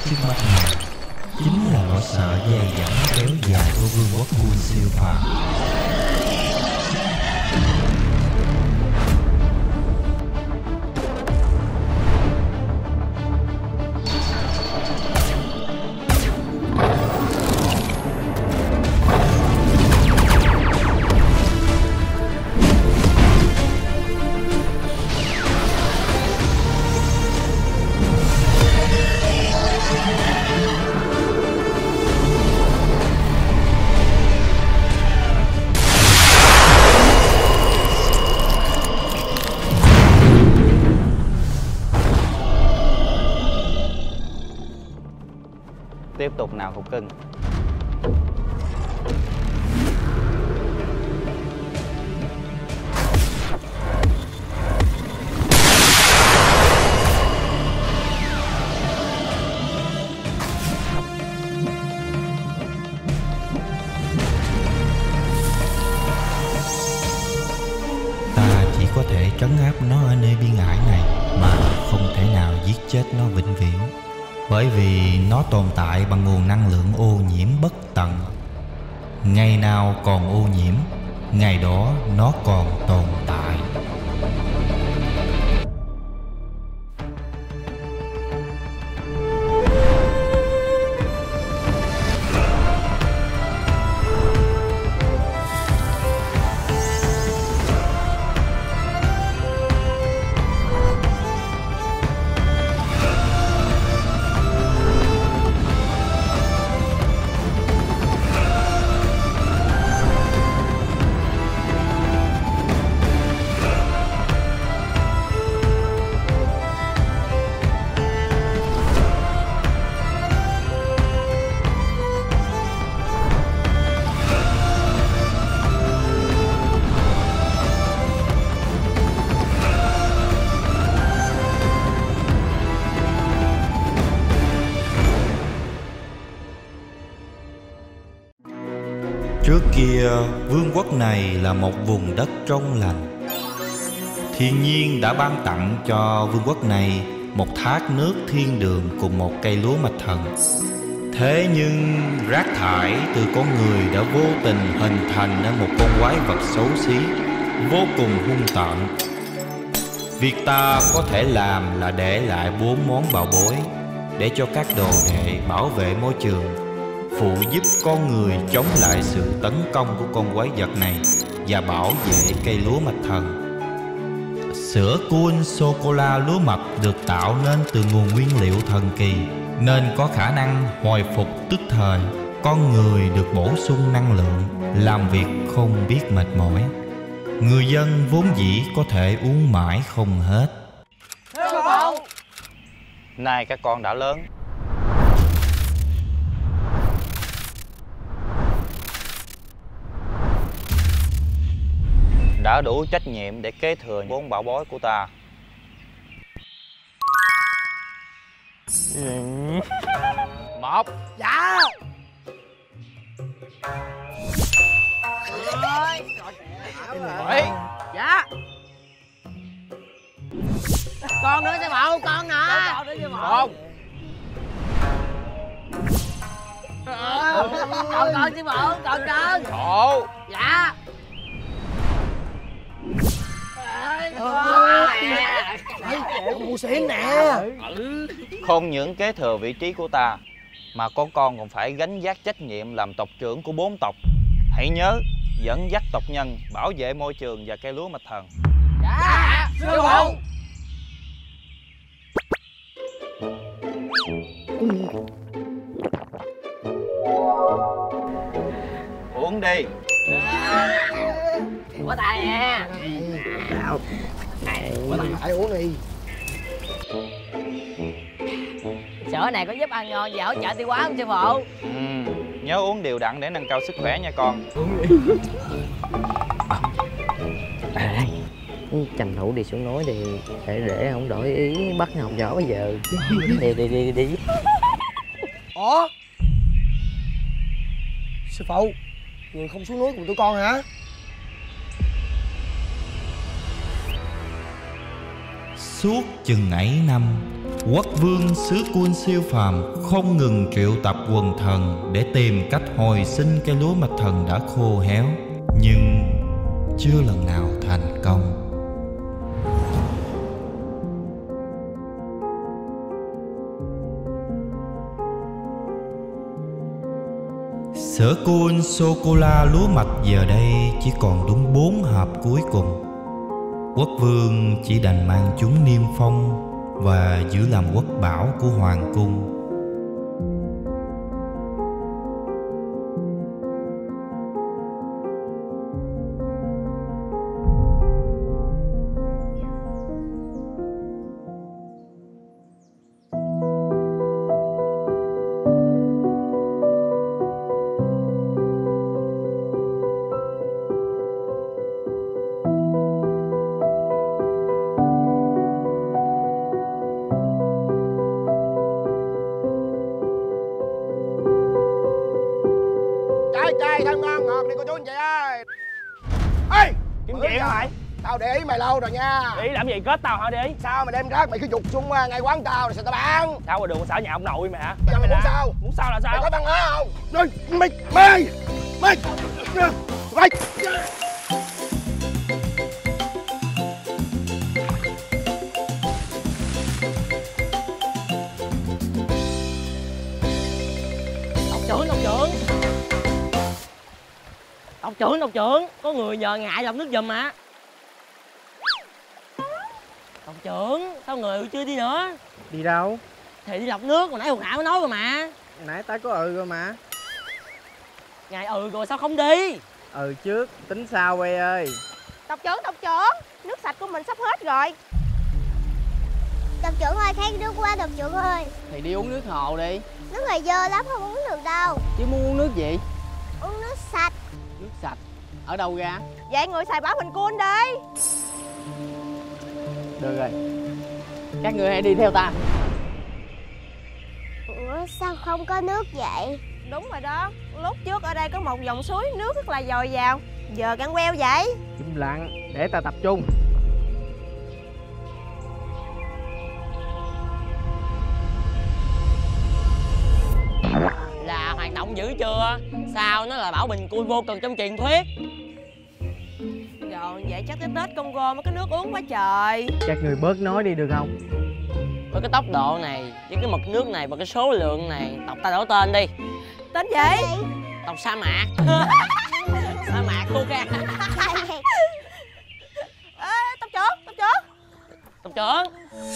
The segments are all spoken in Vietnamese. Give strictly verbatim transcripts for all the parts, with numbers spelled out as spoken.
trước mắt này chính là nỗi sợ dai dẳng kéo dài của vương quốc Kun siêu phàm. Tiếp tục nào Cục Cưng. Ta chỉ có thể trấn áp nó ở nơi biên ải này, mà không thể nào giết chết nó vĩnh viễn. Bởi vì nó tồn tại bằng nguồn năng lượng ô nhiễm bất tận. Ngày nào còn ô nhiễm, ngày đó nó còn tồn tại. Trước kia, vương quốc này là một vùng đất trong lành. Thiên nhiên đã ban tặng cho vương quốc này một thác nước thiên đường cùng một cây lúa mạch thần. Thế nhưng rác thải từ con người đã vô tình hình thành nên một con quái vật xấu xí, vô cùng hung tợn. Việc ta có thể làm là để lại bốn món bảo bối để cho các đồ đệ bảo vệ môi trường, phụ giúp con người chống lại sự tấn công của con quái vật này và bảo vệ cây lúa mạch thần. Sữa Kun sô-cô-la lúa mạch được tạo nên từ nguồn nguyên liệu thần kỳ, nên có khả năng hồi phục tức thời. Con người được bổ sung năng lượng, làm việc không biết mệt mỏi. Người dân vốn dĩ có thể uống mãi không hết. Nay các con đã lớn, đã đủ trách nhiệm để kế thừa bốn bảo bối của ta. Một. Dạ. Bảy. Dạ. Con nữa sư phụ, con nè. Một. Còn con sư phụ, còn con. Một. Dạ. Con mua xiên nè. Không những kế thừa vị trí của ta, mà con con còn phải gánh vác trách nhiệm làm tộc trưởng của bốn tộc. Hãy nhớ dẫn dắt tộc nhân bảo vệ môi trường và cây lúa mạch thần. Dạ sư phụ. Uống đi. Có tay nè. Có tay phải uống đi. Sữa này có giúp ăn ngon và hỗ trợ tiêu hóa không sư phụ? Ừ, nhớ uống đều đặn để nâng cao sức khỏe nha con. À, tranh thủ đi xuống núi thì để để không đổi ý bắt học võ bây giờ. Đi đi đi đi. Ủa? Sư phụ, người không xuống núi cùng tụi con hả? Suốt chừng ấy năm, Quốc vương xứ Kun siêu phàm không ngừng triệu tập quần thần để tìm cách hồi sinh cây lúa mạch thần đã khô héo, nhưng chưa lần nào thành công. Sở Kun sô-cô-la lúa mạch giờ đây chỉ còn đúng bốn hộp cuối cùng. Quốc vương chỉ đành mang chúng niêm phong và giữ làm quốc bảo của hoàng cung. Trai thơm ngon ngọt đi cô chú anh chị ơi. Ê, Kiếm chuyện hả mày? tao để ý mày lâu rồi nha. Để ý làm gì, kết tao hả để ý? Sao mà đem rác mày cứ dục xuống ngay quán tao rồi sao tao bán? Sao mà đường xả nhà ông nội mày hả? Giờ mày muốn sao? Muốn sao là sao? Mày có văn hóa không? Rồi, mày, mày, mày, mày. Tộc trưởng, tộc trưởng Tộc trưởng, tộc trưởng có người nhờ ngại lọc nước giùm mà. Tộc trưởng, sao người chưa đi nữa? Đi đâu? Thì đi lọc nước, hồi nãy Hùng Hạo mới nói rồi mà. Nãy tao có ừ rồi mà. Ngài ừ rồi sao không đi? Ừ trước, tính sao quay ơi. Tộc trưởng, tộc trưởng, nước sạch của mình sắp hết rồi. Tộc trưởng ơi, khát nước quá tộc trưởng ơi. Thì đi uống nước hồ đi. Nước này dơ lắm, không uống được đâu. Chứ muốn uống nước gì? Uống nước sạch. Nước sạch. Ở đâu ra? Vậy người xài bảo Bình Cool đi. Được rồi, các người hãy đi theo ta. Ủa sao không có nước vậy? Đúng rồi đó, lúc trước ở đây có một dòng suối nước rất là dồi dào. Giờ cạn queo vậy. Im lặng, để ta tập trung. Là hoạt động dữ chưa? Sao nó là bảo Bình Cool vô cực trong truyền thuyết? Rồi vậy chắc tới Tết Congo mới có nước uống quá trời. Các người bớt nói đi được không? Với cái tốc độ này, với cái mực nước này và cái số lượng này, tộc ta đổi tên đi. Tên gì? Tộc sa mạc. Sa mạc khô khan. Ê, tộc trưởng, tộc trưởng. Tộc trưởng.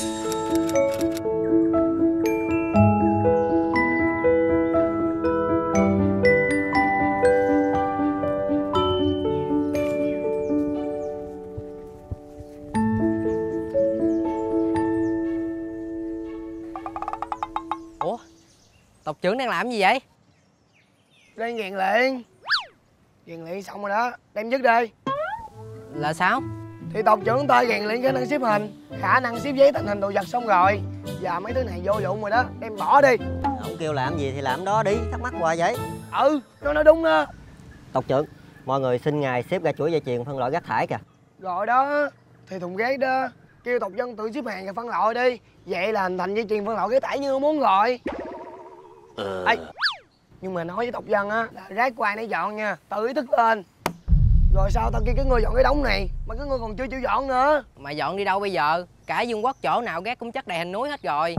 Ủa? Tộc trưởng đang làm gì vậy? Đang gàn luyện. Gàn luyện xong rồi đó, đem dứt đi. Là sao? Thì tộc trưởng ta gàn luyện khả năng xếp hình, khả năng xếp giấy thành hình đồ vật xong rồi. Giờ mấy thứ này vô dụng rồi đó, đem bỏ đi. Ông kêu làm gì thì làm đó đi, thắc mắc hoài vậy. Ừ, nó nói đúng đó. Tộc trưởng, mọi người xin ngài xếp ra chuỗi dây chuyền phân loại rác thải kìa. Rồi đó, thì thùng rác đó, kêu tộc dân tự xếp hàng và phân loại đi. Vậy là hình thành dây chuyền phân loại rác thải như ông muốn rồi. Ừ. Ê, nhưng mà nói với tộc dân á là rác của ai nấy dọn nha, tự ý thức lên. Rồi sao tao kêu cái người dọn cái đống này mà cái người còn chưa chịu dọn nữa. Mà dọn đi đâu bây giờ? Cả Dương Quốc chỗ nào rác cũng chất đầy hình núi hết rồi.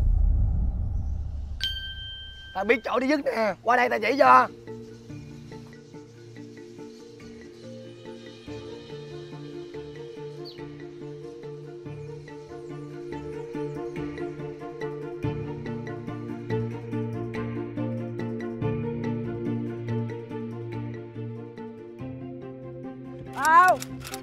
Tao biết chỗ đi dứt nè, qua đây tao chỉ cho. Đâu?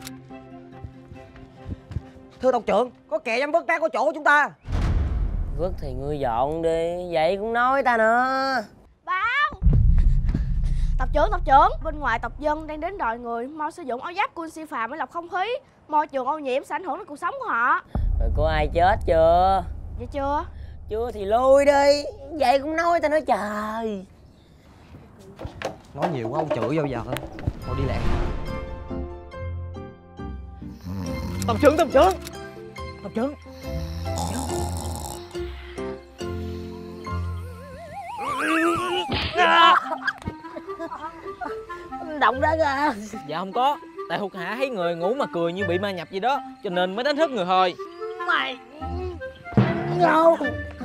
Thưa tộc trưởng, có kẻ dám vứt rác của chỗ của chúng ta. Vứt thì ngươi dọn đi, vậy cũng nói ta nữa. Báo. Tộc trưởng, tộc trưởng, bên ngoài tộc dân đang đến đòi người mau sử dụng áo giáp Cool siêu phàm để lọc không khí. Môi trường ô nhiễm sẽ ảnh hưởng đến cuộc sống của họ. Rồi có ai chết chưa? Vậy chưa? Chưa thì lui đi, vậy cũng nói ta nói trời. Nói nhiều quá ông chửi bao giờ. Thôi đi lẹ. Tộc trưởng, tộc trưởng. Tộc trưởng. động ra à? Dạ không có. Tại Hụt Hả thấy người ngủ mà cười như bị ma nhập gì đó, cho nên mới đánh thức người thôi. Mày không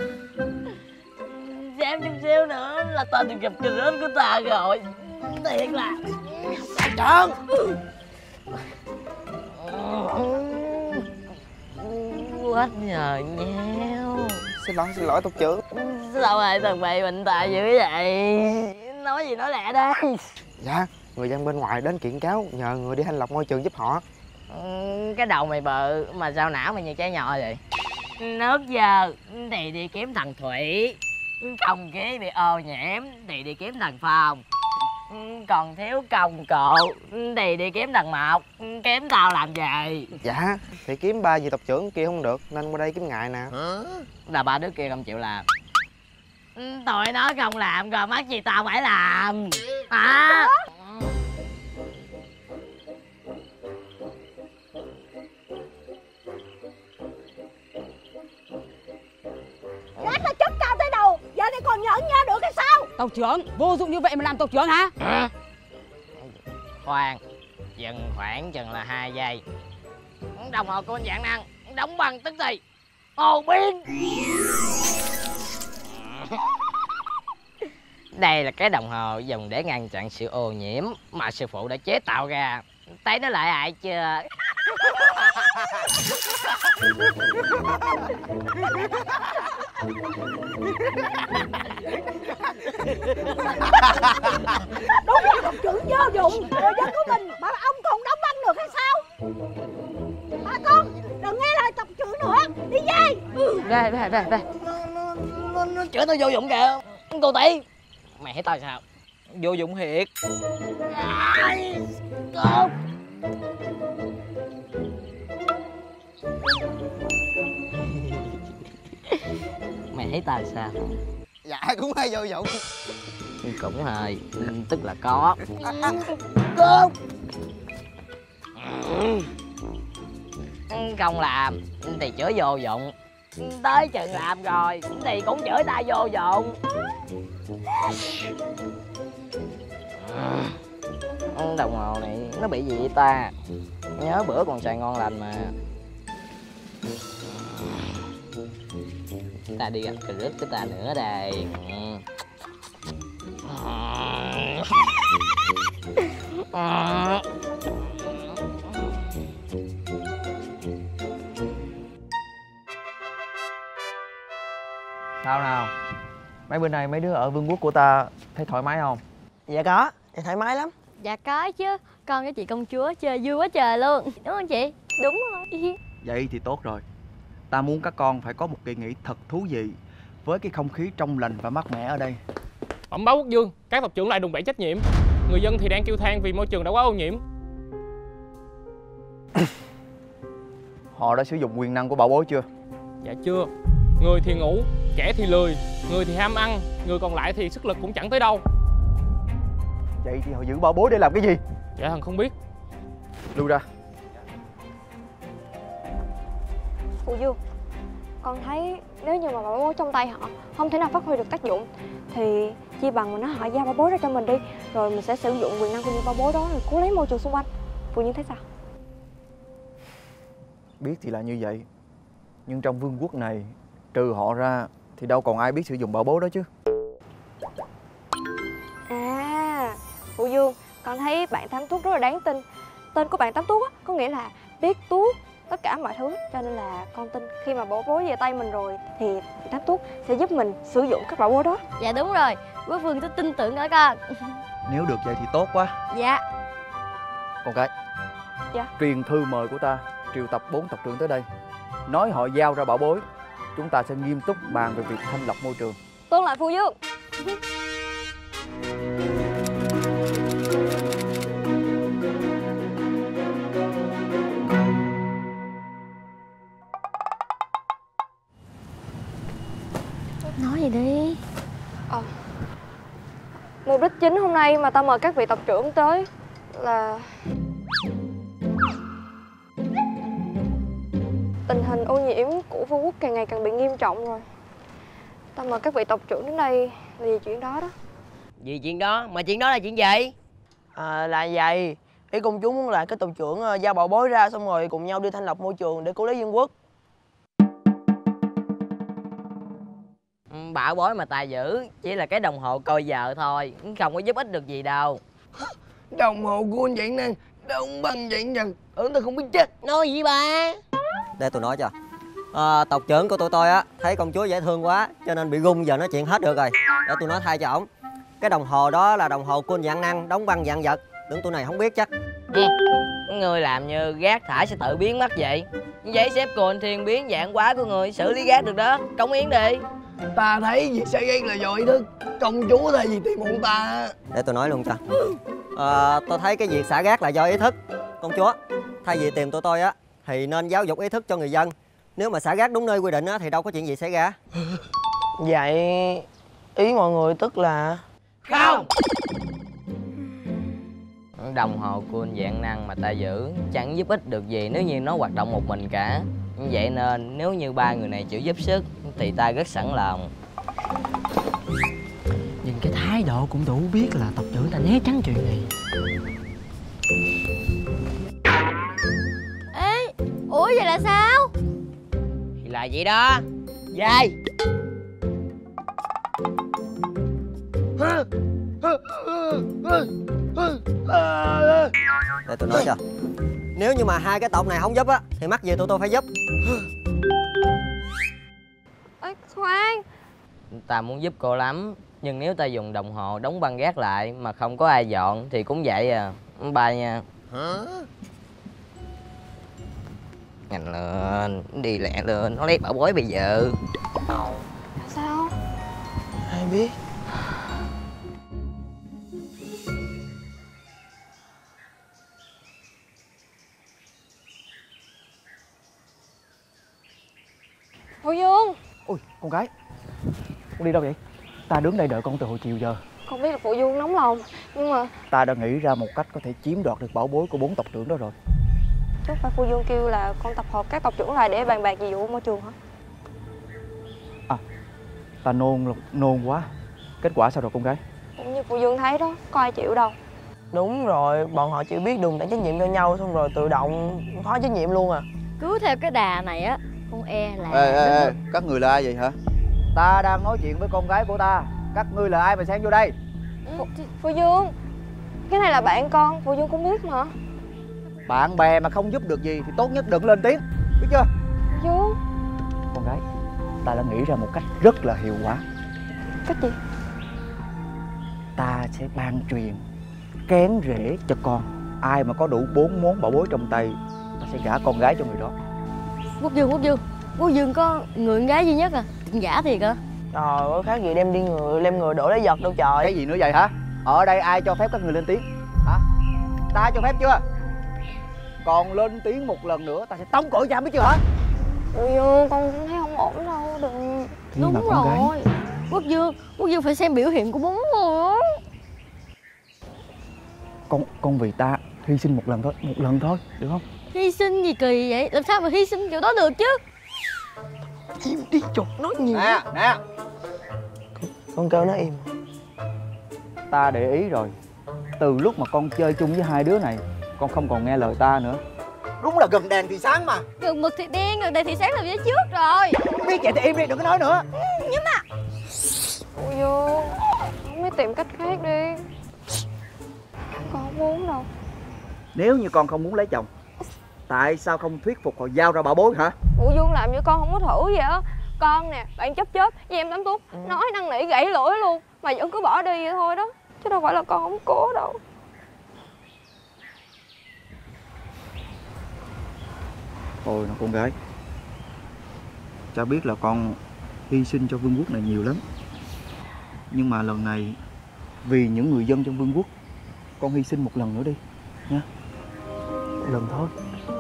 xem chút xíu nữa là tao được gặp cái rớt của ta rồi. Thiệt là trơn. Quá nhờ nheo. Xin lỗi, xin lỗi tộc trưởng. Sao hai thằng mày bệnh tà dữ vậy? Nói gì nói lẹ đây. Dạ, người dân bên ngoài đến kiện cáo nhờ người đi thanh lọc môi trường giúp họ. Ừ, cái đầu mày bự mà sao não mày như trái nhỏ vậy? Nước giờ thì đi kiếm thằng Thủy, không khí bị ô nhiễm thì đi kiếm thằng Phong, còn thiếu công cụ thì đi kiếm thằng Mộc. Kiếm tao làm gì? Dạ, thì kiếm ba vị tộc trưởng kia không được nên qua đây kiếm ngài nè. Là ba đứa kia không chịu làm. Tụi nó không làm rồi mắc gì tao phải làm hả? Rác nó chất cao tới đầu, giờ này còn nhẫn nhơ được hay sao? Tộc trưởng, vô dụng như vậy mà làm tộc trưởng hả? À. Khoan, dừng khoảng chừng là hai giây. Đồng hồ của anh Vạn Năng đóng băng tức thì hồ biến. Đây là cái đồng hồ dùng để ngăn chặn sự ô nhiễm mà sư phụ đã chế tạo ra. Thấy nó lợi hại chưa? Đúng là tộc trưởng vô dụng. Người dân của mình mà ông còn đóng băng được hay sao? Bà con đừng nghe lời tộc trưởng nữa. Đi về. Về về về về. Nó, nó chửi tao vô dụng kìa. Cô Tỷ, mày thấy tao sao? Vô dụng thiệt. Ai, con. Mày thấy tao sao? Dạ cũng hơi vô dụng. Cũng hơi, tức là có. Con. Không làm thì chửi vô dụng. Tới chừng làm rồi thì cũng chửi ta vô dụng. Đồng hồ này nó bị gì vậy ta? Nhớ bữa còn xài ngon lành mà. Ta đi gặp cái rứt của ta nữa đây. Sao nào? Mấy bữa nay mấy đứa ở vương quốc của ta thấy thoải mái không? Dạ có, thì thoải mái lắm. Dạ có chứ. Con với chị công chúa chơi vui quá trời luôn. Đúng không chị? Đúng rồi. Vậy thì tốt rồi. Ta muốn các con phải có một kỳ nghỉ thật thú vị với cái không khí trong lành và mát mẻ ở đây. Bẩm báo quốc vương, các tộc trưởng lại đùn bẩy trách nhiệm. Người dân thì đang kêu than vì môi trường đã quá ô nhiễm. Họ đã sử dụng quyền năng của bảo bối chưa? Dạ chưa. Người thì ngủ, kẻ thì lười, người thì ham ăn, người còn lại thì sức lực cũng chẳng tới đâu. Vậy thì họ giữ bảo bối để làm cái gì? Dạ thần không biết. Lưu ra. Phụ Dương, con thấy nếu như mà bảo bối trong tay họ không thể nào phát huy được tác dụng thì chi bằng mà nó họ giao bảo bối ra cho mình đi, rồi mình sẽ sử dụng quyền năng của những bảo bối đó để cứu lấy môi trường xung quanh. Phụ Dương thấy sao? Biết thì là như vậy, nhưng trong vương quốc này trừ họ ra thì đâu còn ai biết sử dụng bảo bối đó chứ. À, Phụ Dương, con thấy bạn Tám Tuốt rất là đáng tin. Tên của bạn Tám Tuốt có nghĩa là biết tuốt tất cả mọi thứ, cho nên là con tin khi mà bảo bối về tay mình rồi thì bạn Tám Tuốt sẽ giúp mình sử dụng các bảo bối đó. Dạ đúng rồi, quý vương tôi tin tưởng ở con. Nếu được vậy thì tốt quá. Dạ. Con cái. Dạ. Truyền thư mời của ta triệu tập bốn tộc trưởng tới đây, nói họ giao ra bảo bối, chúng ta sẽ nghiêm túc bàn về việc thanh lọc môi trường. Tuân lại Phụ Dương. Nói gì đi. Ờ, mục đích chính hôm nay mà ta mời các vị tộc trưởng tới là tình hình ô nhiễm của vương quốc càng ngày càng bị nghiêm trọng rồi. Ta mời các vị tộc trưởng đến đây là vì chuyện đó đó. Vì chuyện đó? Mà chuyện đó là chuyện gì? À, là vậy. Ý công chúa muốn là cái tộc trưởng uh, giao bảo bối ra xong rồi cùng nhau đi thanh lọc môi trường để cứu lấy vương quốc. Bảo bối mà tài giữ chỉ là cái đồng hồ coi giờ thôi, không có giúp ích được gì đâu. Đồng hồ của anh Vạn Năng đông bằng Vạn Trần, tưởng tôi không biết chết. Nói gì ba? Để tôi nói cho. À, tộc trưởng của tụi tôi á thấy công chúa dễ thương quá cho nên bị gung, giờ nói chuyện hết được rồi. Để tôi nói thay cho ổng. Cái đồng hồ đó là đồng hồ của anh Vạn Năng đóng băng vạn vật. Tưởng tụi này không biết chắc. Ừ. Người làm như rác thải sẽ tự biến mất vậy. Giấy xếp của anh Thiên biến dạng quá của người xử lý rác được đó. Cống hiến đi. Ta thấy việc sẽ ghét là do ý thức. Công chúa thay vì tìm bọn ta. Để tôi nói luôn cho. À, tôi thấy cái việc xả rác là do ý thức. Công chúa thay vì tìm tụi tôi á thì nên giáo dục ý thức cho người dân. Nếu mà xả rác đúng nơi quy định á thì đâu có chuyện gì xảy ra. Vậy ý mọi người tức là không. Đồng hồ của anh Vạn Năng mà ta giữ chẳng giúp ích được gì nếu như nó hoạt động một mình cả. Vậy nên nếu như ba người này chịu giúp sức thì ta rất sẵn lòng. Nhìn cái thái độ cũng đủ biết là tộc trưởng ta né tránh chuyện này. Ê, ủa vậy là sao? Thì là vậy đó. Dây. Để tôi nói cho. Nếu như mà hai cái tộc này không giúp á thì mắc gì tụi tôi phải giúp. Ê, khoan. Ta muốn giúp cô lắm, nhưng nếu ta dùng đồng hồ đóng băng gác lại mà không có ai dọn thì cũng vậy à. Ba nha. Hả? Nhanh lên, đi lẹ lên, nó lấy bảo bối bây giờ. Sao? Ai biết. Phụ Dương. Ôi, con gái, con đi đâu vậy? Ta đứng đây đợi con từ hồi chiều giờ. Con biết là Phụ Dương nóng lòng, nhưng mà Ta đã nghĩ ra một cách có thể chiếm đoạt được bảo bối của bốn tộc trưởng đó rồi. Chứ phải Phụ Dương kêu là con tập hợp các tộc trưởng lại để bàn bạc về vụ môi trường hả? À, ta nôn nôn quá. Kết quả sao rồi con gái? Cũng như Phụ Dương thấy đó, có ai chịu đâu. Đúng rồi, bọn họ chỉ biết đùn đẩy trách nhiệm cho nhau xong rồi tự động thoái trách nhiệm luôn à. Cứ theo cái đà này á, con e là... Ê, ê, ê, các người là ai vậy hả? Ta đang nói chuyện với con gái của ta. Các ngươi là ai mà xen vô đây? Phụ, Phụ Dương, cái này là bạn con, Phụ Dương cũng biết mà. Bạn bè mà không giúp được gì thì tốt nhất đừng lên tiếng, biết chưa? Phụ Dương. Con gái, ta đã nghĩ ra một cách rất là hiệu quả. Cách gì? Ta sẽ ban truyền kén rễ cho con. Ai mà có đủ bốn món bảo bối trong tay, ta sẽ gả con gái cho người đó. Quốc Dương, Quốc Dương, Quốc Dương có người con gái duy nhất à? Định gả thiệt à? Trời ơi, khác gì đem đi người, đem người đổ lấy giật đâu trời. Cái gì nữa vậy hả? Ở đây ai cho phép các người lên tiếng? Hả? Ta cho phép chưa? Còn lên tiếng một lần nữa ta sẽ tống cổ giam, biết chưa hả? Phụ Dương, con cũng thấy không ổn đâu, đừng... Đúng rồi. Quốc Dương, Quốc Dương phải xem biểu hiện của bố rồi á. Con, con vì ta hy sinh một lần thôi, một lần thôi, được không? Hy sinh gì kỳ vậy? Làm sao mà hy sinh kiểu đó được chứ? Im đi chột nói nhiều. Nè, nè. Con kêu nó im. Ta để ý rồi. Từ lúc mà con chơi chung với hai đứa này, con không còn nghe lời ta nữa. Đúng là gần đèn thì sáng mà. Gần mực thì đen, gần đèn thì sáng là phía trước rồi. Biết vậy thì im đi, đừng có nói nữa. Nhưng mà Phụ Dương, không biết tìm cách khác đi. Con không muốn đâu. Nếu như con không muốn lấy chồng, tại sao không thuyết phục họ giao ra bảo bối hả? Phụ Dương làm như con không có thử vậy á. Con nè, bạn chấp chớp với em Tám Tuốt ừ. nói năn nỉ gãy lưỡi luôn mà vẫn cứ bỏ đi vậy thôi đó. Chứ đâu phải là con không cố đâu. Thôi nào con gái, cha biết là con hy sinh cho vương quốc này nhiều lắm. Nhưng mà lần này vì những người dân trong vương quốc, con hy sinh một lần nữa đi nha. Một lần thôi.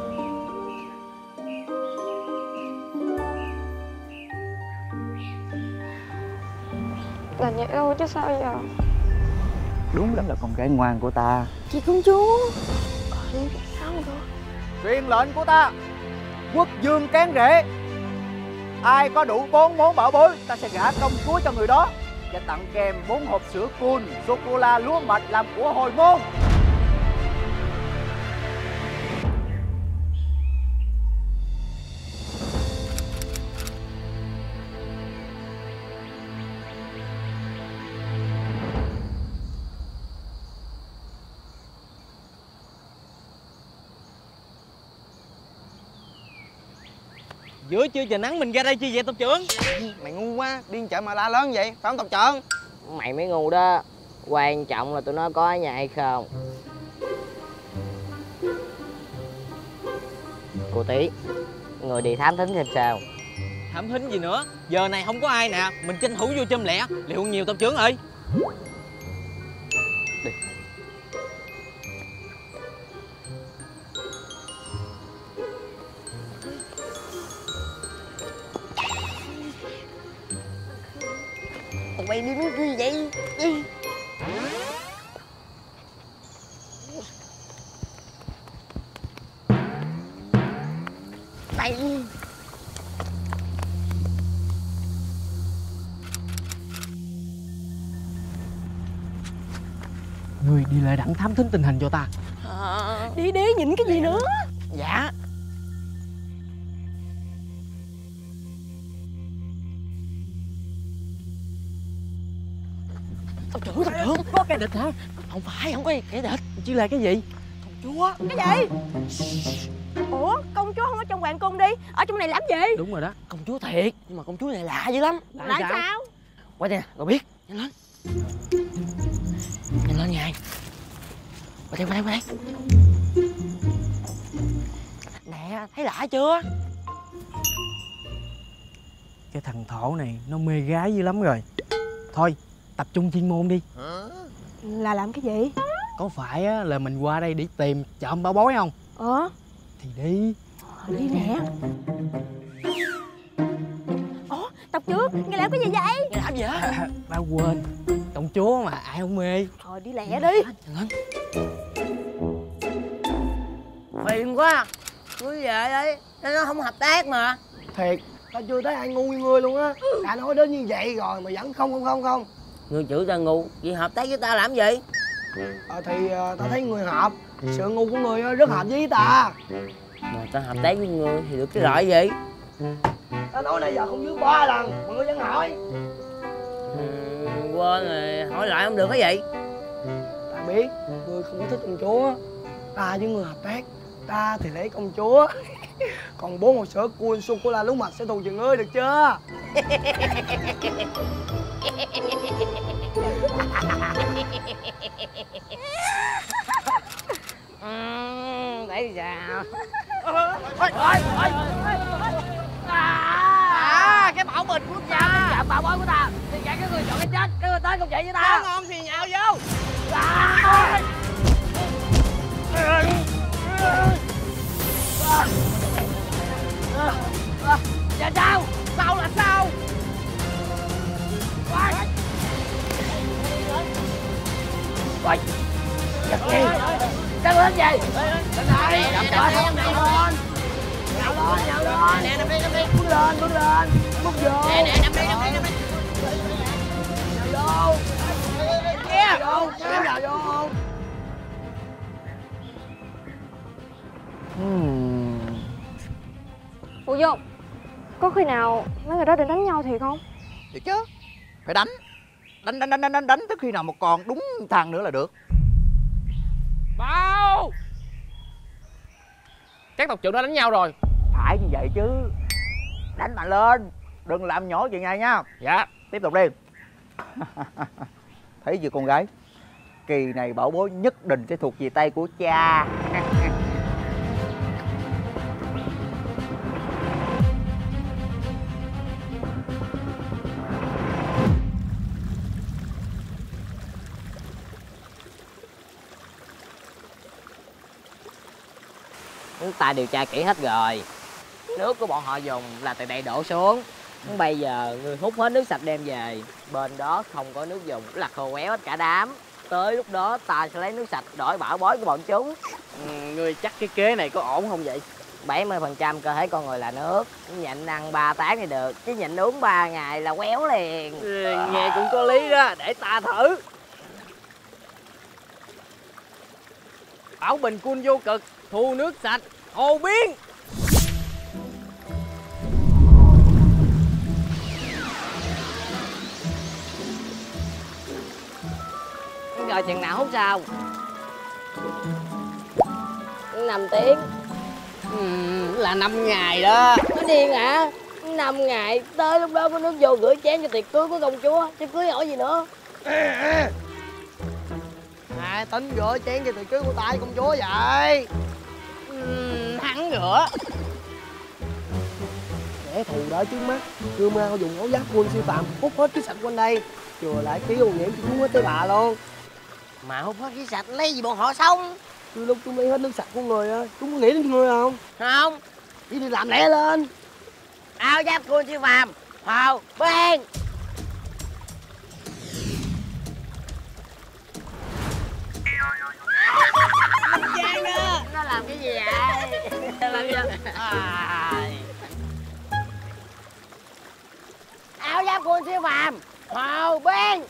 Là vậy thôi chứ sao giờ. Đúng là, là con gái ngoan của ta. Chị công chúa. Sao rồi? Truyền lệnh của ta, quốc dương kén rễ. Ai có đủ bốn món bảo bối, ta sẽ gả công chúa cho người đó và tặng kèm bốn hộp sữa cool, sô cô la lúa mạch làm của hồi môn. Giữa trưa trời nắng mình ra đây chi vậy tộc trưởng? Mày ngu quá, điên chợ mà la lớn vậy, phải không tộc trưởng? Mày mới ngu đó. Quan trọng là tụi nó có ở nhà hay không. Cô Tí, người đi thám thính xem sao. Thám thính gì nữa? Giờ này không có ai nè, mình tranh thủ vô châm lẹ, liệu nhiều tộc trưởng ơi. Đi. Tụi bay đi nuôi gì vậy? Đi. Đây. Người đi lại đặng thám thính tình hình cho ta. À... Đi đi, nhìn cái gì nữa? Dạ. Tộc trưởng, tộc trưởng, có kẻ địch hả? Không phải, không có kẻ địch. Chỉ là cái gì? Công chúa. Cái gì? Ủa, công chúa không ở trong hoàng cung đi, ở trong này làm gì? Đúng rồi đó, công chúa thiệt. Nhưng mà công chúa này lạ dữ lắm. Lạ sao? sao? Qua đây nè, rồi biết. Nhanh lên. Nhanh lên ngài. Qua đây, qua đây, qua đây. Nè, thấy lạ chưa? Cái thằng Thổ này nó mê gái dữ lắm rồi. Thôi, tập trung chuyên môn đi. Là làm cái gì? Có phải á, là mình qua đây để tìm trộm bảo bối không? Ờ. Thì đi. Đi nè. Ủa, tộc trưởng, nghe làm cái gì vậy? Nghe làm gì á? À, ba quên, công chúa mà ai không mê. Thôi đi lẹ đi. Lên. Phiền quá. Cứ về đi, nó không hợp tác mà. Thiệt, tao chưa thấy ai ngu như ngươi luôn á. Đã nói đến như vậy rồi mà vẫn không không không không. Ngươi chửi ta ngu, vậy hợp tác với ta làm gì? Ờ thì uh, tao thấy người hợp. Sự ngu của người rất hợp với ta. Mà tao hợp tác với ngươi thì được cái lợi gì? Tao nói nãy giờ không dưới ba lần mà ngươi vẫn hỏi. Ừ, quên rồi, hỏi lại không được cái gì? Ta biết ngươi không có thích công chúa. Ta với người hợp tác, ta thì lấy công chúa. Còn bốn hộp sữa cool sô cô la lú mạch sẽ thù giùm ngươi, được chưa? Ừ, để sao? Ôi, ôi, ôi, à, cái bảo bình của quốc gia nó chạm bảo bối của ta thì cả cái người chọn cái chết, cái người tới công chuyện với ta. Ngon thì nhào vô. À. Dạ sao? Sao là sao? Quay. Giật gì? Căng lên gì? Lên đây. Nhào lên, nhào lên, nhào lên. Nè, nằm đi, nằm đi. Bước lên, bước lên. Bước vô. Nè, nè, nằm đi, nằm đi, nằm đi. Nhào vô. Nhào vô. Em nhào vô không? Ủa vô, có khi nào mấy người đó định đánh nhau thiệt không? Thiệt chứ, phải đánh. Đánh, đánh, đánh, đánh, đánh, tới khi nào một con đúng thằng nữa là được. Bao chắc tộc trưởng đã đánh nhau rồi. Phải như vậy chứ. Đánh mạnh lên, đừng làm nhỏ chuyện này nha. Dạ. Tiếp tục đi. Thấy chưa con gái, kỳ này bảo bối nhất định sẽ thuộc về tay của cha. Chúng ta điều tra kỹ hết rồi. Nước của bọn họ dùng là từ đây đổ xuống. Bây giờ người hút hết nước sạch đem về. Bên đó không có nước dùng, là khô quéo hết cả đám. Tới lúc đó ta sẽ lấy nước sạch đổi bảo bối của bọn chúng. Ừ, ngươi chắc cái kế này có ổn không vậy? bảy mươi phần trăm cơ thể con người là nước. Nhịn ăn ba tán thì được, chứ nhịn uống ba ngày là quéo liền. Ừ, nghe cũng có lý đó, để ta thử. Bảo bình cool vô cực, thu nước sạch, hồ biến. Rồi chừng nào hút sao? Năm tiếng. Ừ, là năm ngày đó. Nó điên hả? Năm ngày, tới lúc đó có nước vô rửa chén cho tiệc cưới của công chúa. Chứ cưới hỏi gì nữa. À, tính rửa chén cho tiệc cưới của ta với công chúa vậy. Ừ, hắn rửa. Kẻ thù đợi trước mắt, Cưa Mau dùng áo giáp quân siêu phàm hút hết cái sạch quanh đây, chừa lại khí ô nhiễm cho chúng hết tới bà luôn. Mà hút hết khí sạch lấy gì bọn họ sống? Từ lúc chúng lấy hết nước sạch của người á, chúng có nghĩ đến người không? Không. Chỉ đi làm lẹ lên. Áo giáp quân siêu phàm, hào bên. Giang đó. Nó làm cái gì vậy? Nó làm gì vậy? À... Áo giáp quân siêu phàm, hào bên.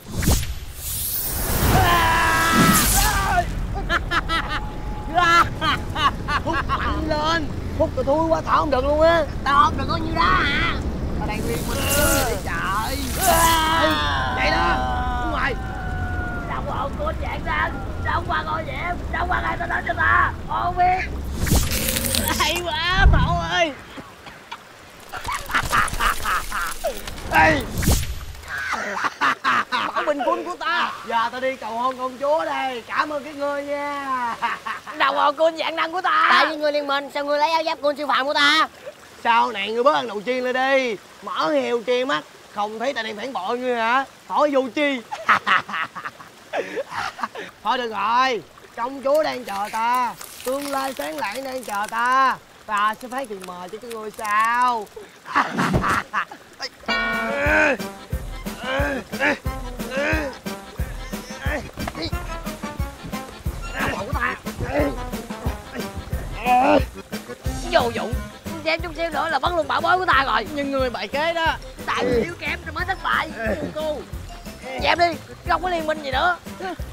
Hút mạnh lên. Hút rồi thui quá, tao không được luôn á. Tao không được có nhiêu đó hả? Tao đang riêng mình vậy trời. Vậy đó, đứng ngoài. Đồng hồ của dạng đen, trong qua ngôi diệm, trong qua ngày tao nói cho ta. Ô biết. Hay quá, Mậu ơi. Ê, Bảo bình quân của ta. giờ tao đi cầu hôn công chúa đây. Cảm ơn các ngươi nha. Đồng hồ côn dạng năng của ta. Tại vì người liên minh, sao ngươi lấy áo giáp côn siêu phàm của ta? Sau này ngươi bớt ăn đầu chiên lên đi. Mở heo che mắt, không thấy ta đang phản bội ngươi hả? Hỏi vô chi. Thôi được rồi, công chúa đang chờ ta, tương lai sáng lạng đang chờ ta. Ta sẽ phát tiền mời cho các ngươi sao? Của ta. Vô dụng. Xem chút xíu nữa là bắn luôn bảo bối của ta rồi. Nhưng người bại kế đó. Tại vì yếu kém rồi mới thất bại. Cô dẹp đi, không có liên minh gì nữa.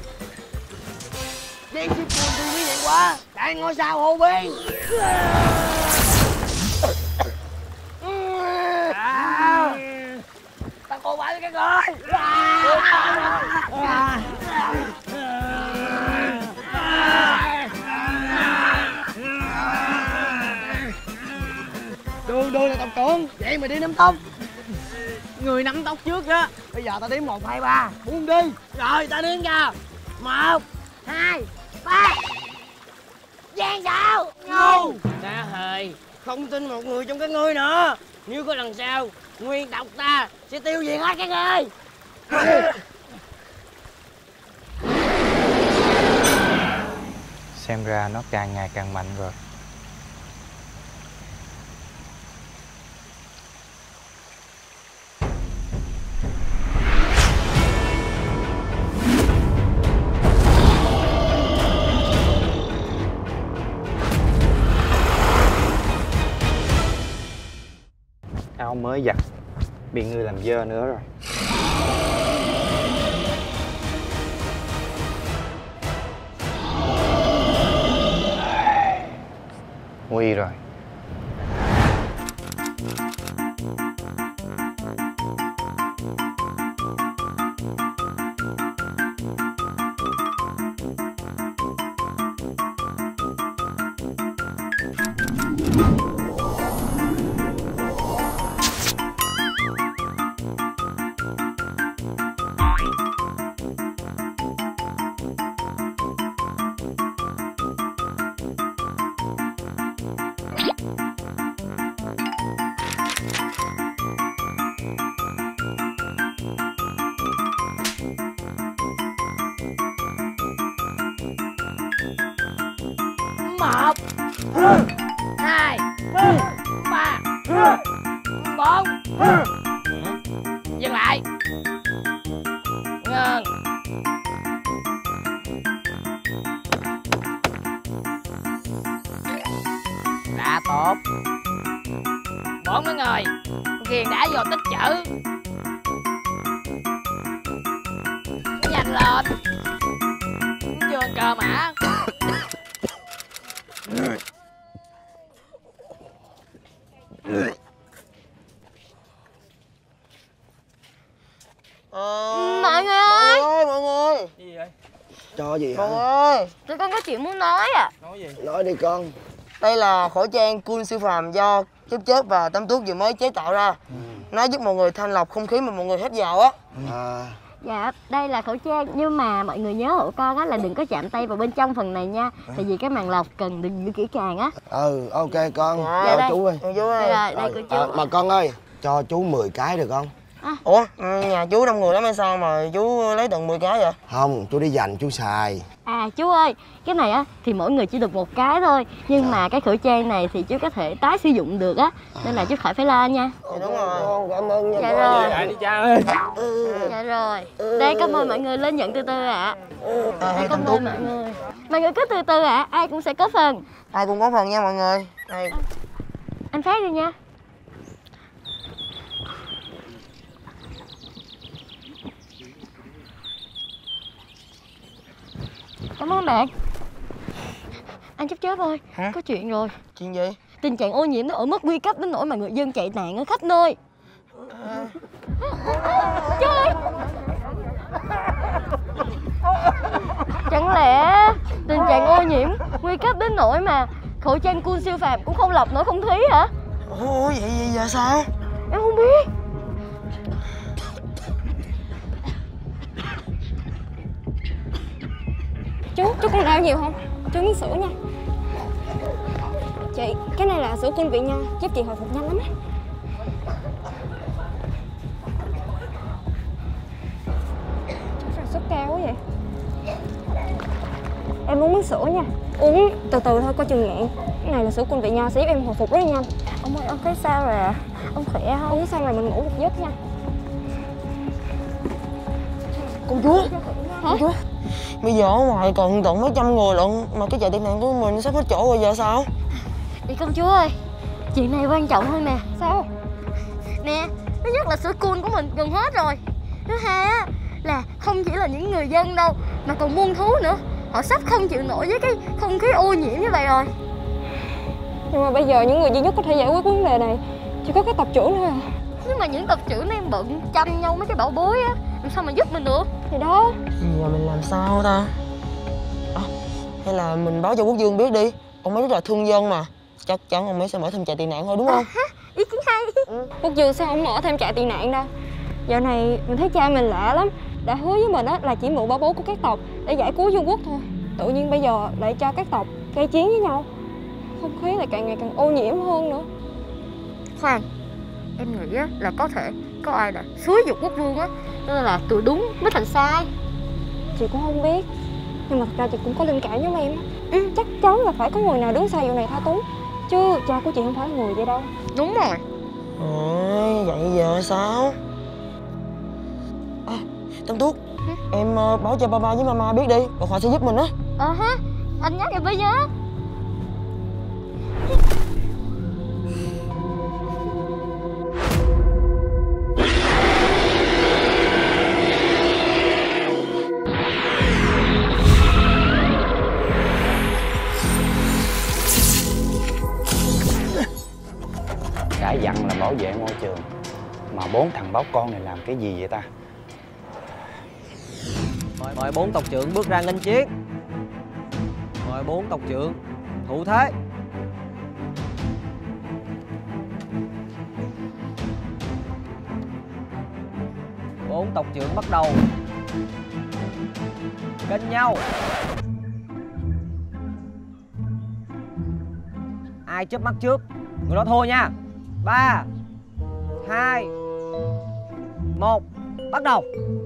Giang ship buồn thì quý nhận quá. Đại ngôi sao hô biên. À, ta cô bại với các ngươi. À. Đường đường là tộc trưởng. Vậy mà đi nắm tóc. Người nắm tóc trước đó. Bây giờ ta đếm một hai ba, buông đi. Rồi ta đếm cho. Một, hai, ba. Giang sao? Ngu. Ta hời, không tin một người trong các ngươi nữa. Nếu có lần sau, nguyên tộc ta sẽ tiêu diệt hết các ngươi. Xem ra nó càng ngày càng mạnh rồi. Áo mới giặt, bị ngươi làm dơ nữa rồi. Nguy rồi. Một, hai, ba, bốn. Dừng lại. Ngừng. Đã tốt. Bốn mấy người ghiền đã vô tích chữ. Nhanh lên. Vô ăn cơm hả? Ờ... Mọi người ơi. Ôi mọi người. Gì vậy? Cho gì hả? Con ơi, tụi con có chuyện muốn nói à. Nói gì? Nói đi con. Đây là khẩu trang cool siêu phàm do Chớp Chớp và Tám Tuốt vừa mới chế tạo ra. Nó giúp mọi người thanh lọc không khí mà mọi người hít vào á. À. Dạ, đây là khẩu trang, nhưng mà mọi người nhớ hộ con á là đừng có chạm tay vào bên trong phần này nha. Tại vì cái màng lọc cần được giữ kỹ càng á. Ừ, ok con. Dạ, Cho đây. chú ơi. Dạ, chú ơi. Đây, đây của chú. À, mà con ơi, cho chú mười cái được không? À. Ủa, nhà chú đông người lắm hay sao mà chú lấy tận mười cái vậy? Không, chú đi dành chú xài. À chú ơi, cái này á thì mỗi người chỉ được một cái thôi. Nhưng à. mà cái khẩu trang này thì chú có thể tái sử dụng được á. Nên là chú khỏi phải lo nha. Dạ đúng rồi. Con cảm ơn nha. Dạ con. rồi. Dạ đi cha ơi. Dạ rồi. Đây cảm ơn mọi người lên nhận từ từ ạ. À. Đây cảm ơn mọi người. Mọi người cứ từ từ ạ, à. Ai cũng sẽ có phần. Ai cũng có phần nha mọi người. Đây. Anh Phát đi nha. Cảm ơn bạn. Anh Chớp Chớp ơi. Hả? Có chuyện rồi. Chuyện gì? Tình trạng ô nhiễm nó ở mức nguy cấp đến nỗi mà người dân chạy nạn ở khắp nơi. À. Trời. Chẳng lẽ tình trạng ô nhiễm nguy cấp đến nỗi mà khẩu trang cool siêu phàm cũng không lọc nổi không khí hả? Ủa vậy vậy giờ sao? Em không biết. Chú, chú còn đau nhiều không? Chú uống sữa nha. Chị, cái này là sữa cool vị nha, giúp chị hồi phục nhanh lắm á. Chú sao sốt cao quá vậy? Em uống miếng sữa nha. Uống từ từ thôi, coi chừng nghẹn. Cái này là sữa cool vị nha, sẽ giúp em hồi phục rất là nhanh. Ông ơi, ông thấy sao rồi ạ? À? Ông khỏe không? Uống xong rồi mình ngủ một giấc nha. Công chúa. Hả? Công chúa. Bây giờ ở ngoài còn tận mấy trăm người lận mà cái chạy tị nạn của mình sắp hết chỗ rồi, giờ sao? Chị công chúa ơi, chuyện này quan trọng hơn nè. Sao? Nè, thứ nhất là sữa cool của mình gần hết rồi. Thứ hai á là không chỉ là những người dân đâu mà còn muôn thú nữa. Họ sắp không chịu nổi với cái không khí ô nhiễm như vậy rồi. Nhưng mà bây giờ những người duy nhất có thể giải quyết vấn đề này chỉ có cái tộc trưởng thôi à. Nhưng mà những tộc trưởng này bận chăm nhau mấy cái bảo bối á, làm sao mà giúp mình được? Thì đó. Giờ mình làm sao ta? À, hay là mình báo cho Quốc Dương biết đi. Ông ấy rất là thương dân mà. Chắc chắn ông ấy sẽ mở thêm trại tị nạn thôi đúng không? À, ý kiến hay. Ừ. Quốc Dương sao không mở thêm trại tị nạn đâu? Dạo này mình thấy cha mình lạ lắm. Đã hứa với mình á là chỉ mượn bảo bối của các tộc để giải cứu vương quốc thôi. Tự nhiên bây giờ lại cho các tộc gây chiến với nhau. Không khí lại càng ngày càng ô nhiễm hơn nữa. Khoan, em nghĩ á là có thể có ai là xúi dục quốc vương á, nên là từ đúng mới thành sai. Chị cũng không biết, nhưng mà thật ra chị cũng có linh cảm giống em á. Ừ, chắc chắn là phải có người nào đứng sau vụ này thao túng, chứ cha của chị không phải là người vậy đâu. Đúng rồi. Ôi, vậy giờ sao? À, Tam Tuốt, ừ? em uh, báo cho Papa với Mama biết đi, bọn họ sẽ giúp mình á. Ờ ha, anh nhắc em mới nhớ. Đã dặn là bảo vệ môi trường, mà bốn thằng báo con này làm cái gì vậy ta? Mời, mời bốn tộc trưởng bước ra nghênh chiến. Mời bốn tộc trưởng thủ thế. Bốn tộc trưởng bắt đầu kênh nhau. Ai chớp mắt trước người đó thua nha. Ba, hai, một, bắt đầu.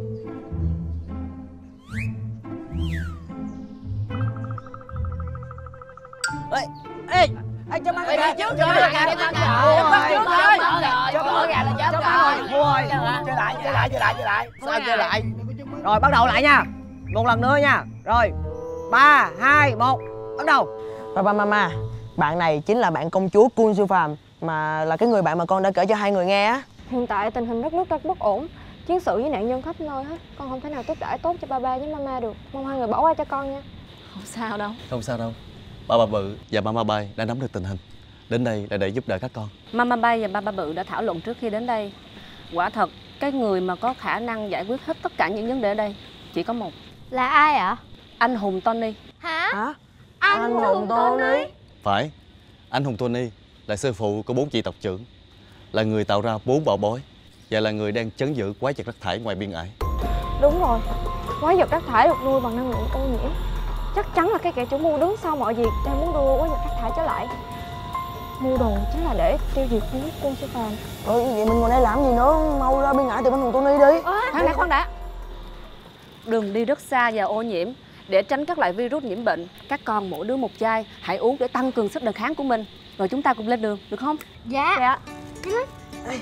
Ê, ê, ê, chớp mắt gà trước, chớp mắt gà, chớp mắt gà, chớp mắt gà, chớp mắt gà là chớp rồi, thua rồi. Chơi lại, chơi lại, chơi lại, chơi lại, sao chơi lại? Rồi bắt đầu lại nha, một lần nữa nha. Rồi, ba, hai, một, bắt đầu. Papa Mama, bạn này chính là bạn công chúa Cool siêu phàm, mà là cái người bạn mà con đã kể cho hai người nghe á. Hiện tại tình hình đất nước rất bất ổn, chiến sự với nạn nhân khắp nơi hết. Con không thể nào tiếp đãi tốt cho ba ba với mama được. Mong hai người bỏ qua cho con nha. Không sao đâu. Không sao đâu. Ba Bự và Mama Bay đã nắm được tình hình, đến đây là để giúp đỡ các con. Mama Bay và ba ba Bự đã thảo luận trước khi đến đây. Quả thật, cái người mà có khả năng giải quyết hết tất cả những vấn đề ở đây chỉ có một. Là ai ạ? Anh Hùng Tony. Hả? Hả? Anh, anh Hùng Tony? Phải, Anh Hùng Tony là sư phụ của bốn vị tộc trưởng, là người tạo ra bốn bảo bối và là người đang trấn giữ quái vật rác thải ngoài biên ải. Đúng rồi, quái vật rác thải được nuôi bằng năng lượng ô nhiễm. Chắc chắn là cái kẻ chủ mưu đứng sau mọi việc đang muốn đưa quái vật rác thải trở lại. Mưu đồ chính là để tiêu diệt Vương quốc quân sư Phàm. Ừ, vậy mình ngồi đây làm gì nữa? Mau ra biên ải tìm anh Hùng Tony đi. Khoan đã, khoan đã. Đừng đi rất xa và ô nhiễm. Để tránh các loại virus nhiễm bệnh, các con mỗi đứa một chai, hãy uống để tăng cường sức đề kháng của mình. Rồi chúng ta cùng lên đường, được không? Dạ. Dạ. Đi lên.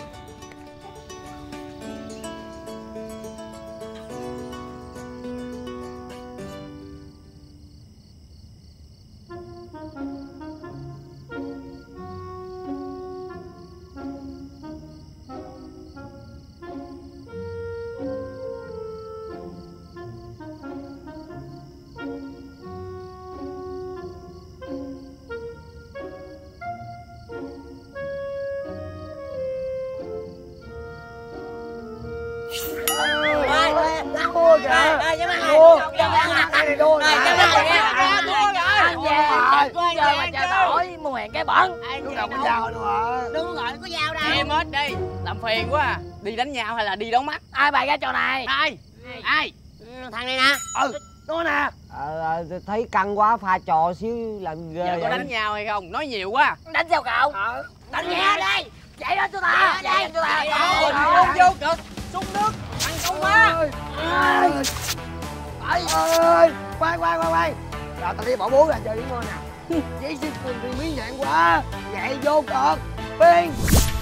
Đua kìa. Đua. Cái này đua. Anh về giờ mà chờ tỏi mua hẹn cái bẩn. Lúc nào có dao đâu hả? Đúng rồi, có dao đâu. Em hết đi, làm phiền quá à. Đi đánh nhau hay là đi đón mắt? Ai bày ra trò này? Ai? Ai? Thằng này nè. Ừ, nó nè. Ờ, thấy căng quá, pha trò xíu làm ghê. Giờ có vậy. đánh nhau hay không? Nói nhiều quá. Đánh sao cậu? Đánh nghe đây. Chạy ra cho ta. Chạy cho ta. Ôi, vô cực. Xuống nước. Ăn công quá. Ơi. Ơi, khoan khoan khoan khoan. Rồi tao đi bỏ bố ra chơi đi ngon nè. Giấy xin cùng thì miếng nhạn quá. Vậy vô cực. Biên.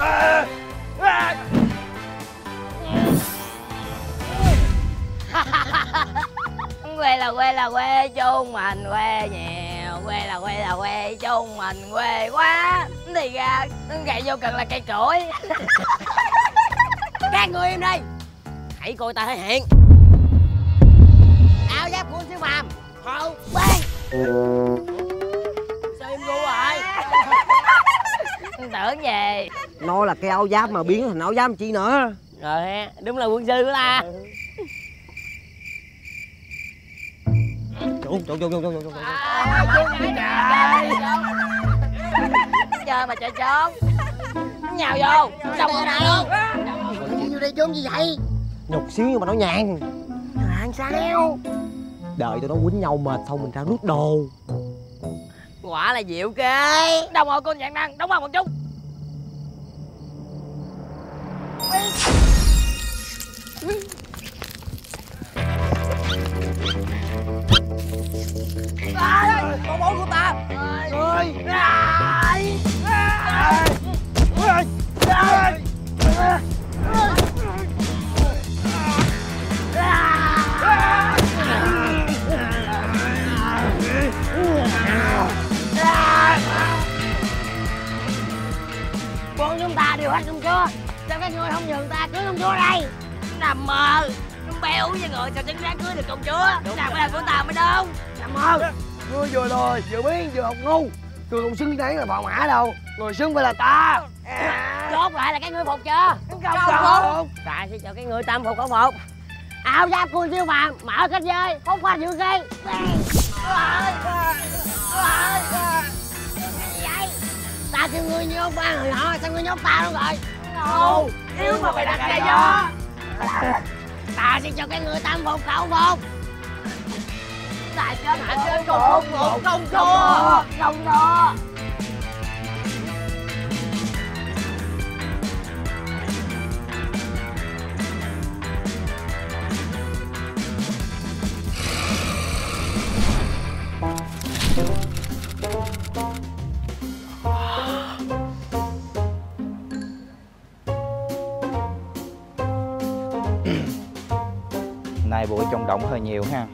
Quê là quê là quê chung mình quê nhiều, quê là quê là quê chung mình quê quá. Thì ra gậy vô cực là cây chổi. Các người im đi, hãy coi ta thể hiện áo giáp của siêu phàm hậu ban. Sao im gu rồi? Tưởng về Nó là cái áo giáp mà biến thành áo giáp chi nữa. rồi ha, đúng là quân sư của ta. Trốn trốn trốn trốn trốn trốn. Chơi mà chơi trốn, nhào vô xong rồi nào luôn. Vô đây trốn gì vậy? Nhục xíu nhưng mà nó nhàn. Làm sao? Đợi tụi nó quýnh nhau mệt xong mình ra rút đồ. Quả là diệu kê. Đồng hồ con dạng năng đóng vào một chút. Bảo bối của ta. Ơi. Bọn chúng ta đều hết công chúa. Sao các ngươi không nhường ta cưới công chúa đây? Nằm mơ. Béo như người sao chứng đáng cưới được công chúa. Nào phải là của ta mới đúng. Nằm mơ. Ngươi vừa lười, vừa biến, vừa học ngu. Ngươi không xứng đáng là phò mã đâu. Người xứng phải là ta. Chốt lại là cái ngươi phục chưa? Không phục. Ta sẽ cho cái người tam phục không phục. Áo giáp của siêu phàm, mở kết giới, phóng qua dự khí. Ta kêu ngươi nhốt ba người họ, sao ngươi nhốt ta luôn rồi? Ngu, yếu mà mày đặt ra gió. Ta sẽ cho cái người tam phục khẩu phục. Ta chết hả trên cùng phục một công chúa. Không đó. Nay bụi trong động hơi nhiều ha.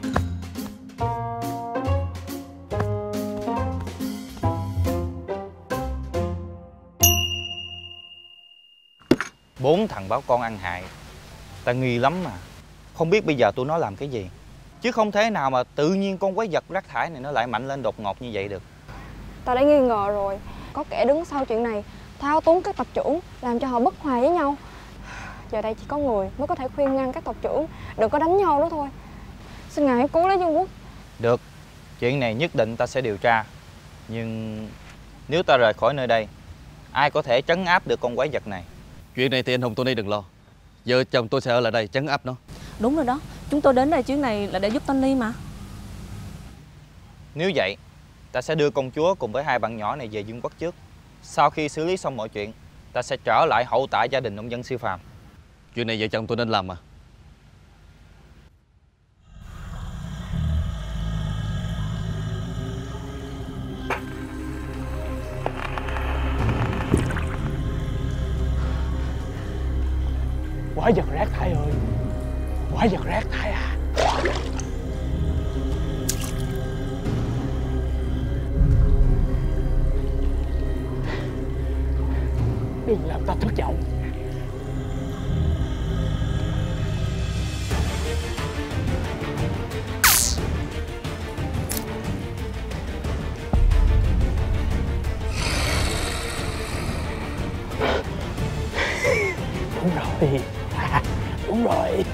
Bốn thằng báo con ăn hại, ta nghi lắm mà. Không biết bây giờ tụi nó làm cái gì. Chứ không thể nào mà tự nhiên con quái vật rác thải này nó lại mạnh lên đột ngột như vậy được. Ta đã nghi ngờ rồi. Có kẻ đứng sau chuyện này, thao túng các tộc trưởng, làm cho họ bất hòa với nhau. Giờ đây chỉ có người mới có thể khuyên ngăn các tộc trưởng đừng có đánh nhau đó thôi. Xin ngài hãy cứu lấy Dương Quốc. Được, chuyện này nhất định ta sẽ điều tra. Nhưng Nếu ta rời khỏi nơi đây, ai có thể trấn áp được con quái vật này? Chuyện này thì anh Hùng Tony đừng lo. Vợ chồng tôi sẽ ở lại đây trấn áp nó. Đúng rồi đó, chúng tôi đến đây chuyến này là để giúp Tony mà. Nếu vậy, ta sẽ đưa công chúa cùng với hai bạn nhỏ này về vương quốc trước. Sau khi xử lý xong mọi chuyện, ta sẽ trở lại hậu tạ gia đình nông dân siêu phàm. Chuyện này vợ chồng tôi nên làm mà. Quái vật rác thải ơi, quái vật rác thải à. Đừng làm ta thất vọng. Đúng rồi, à, đúng rồi.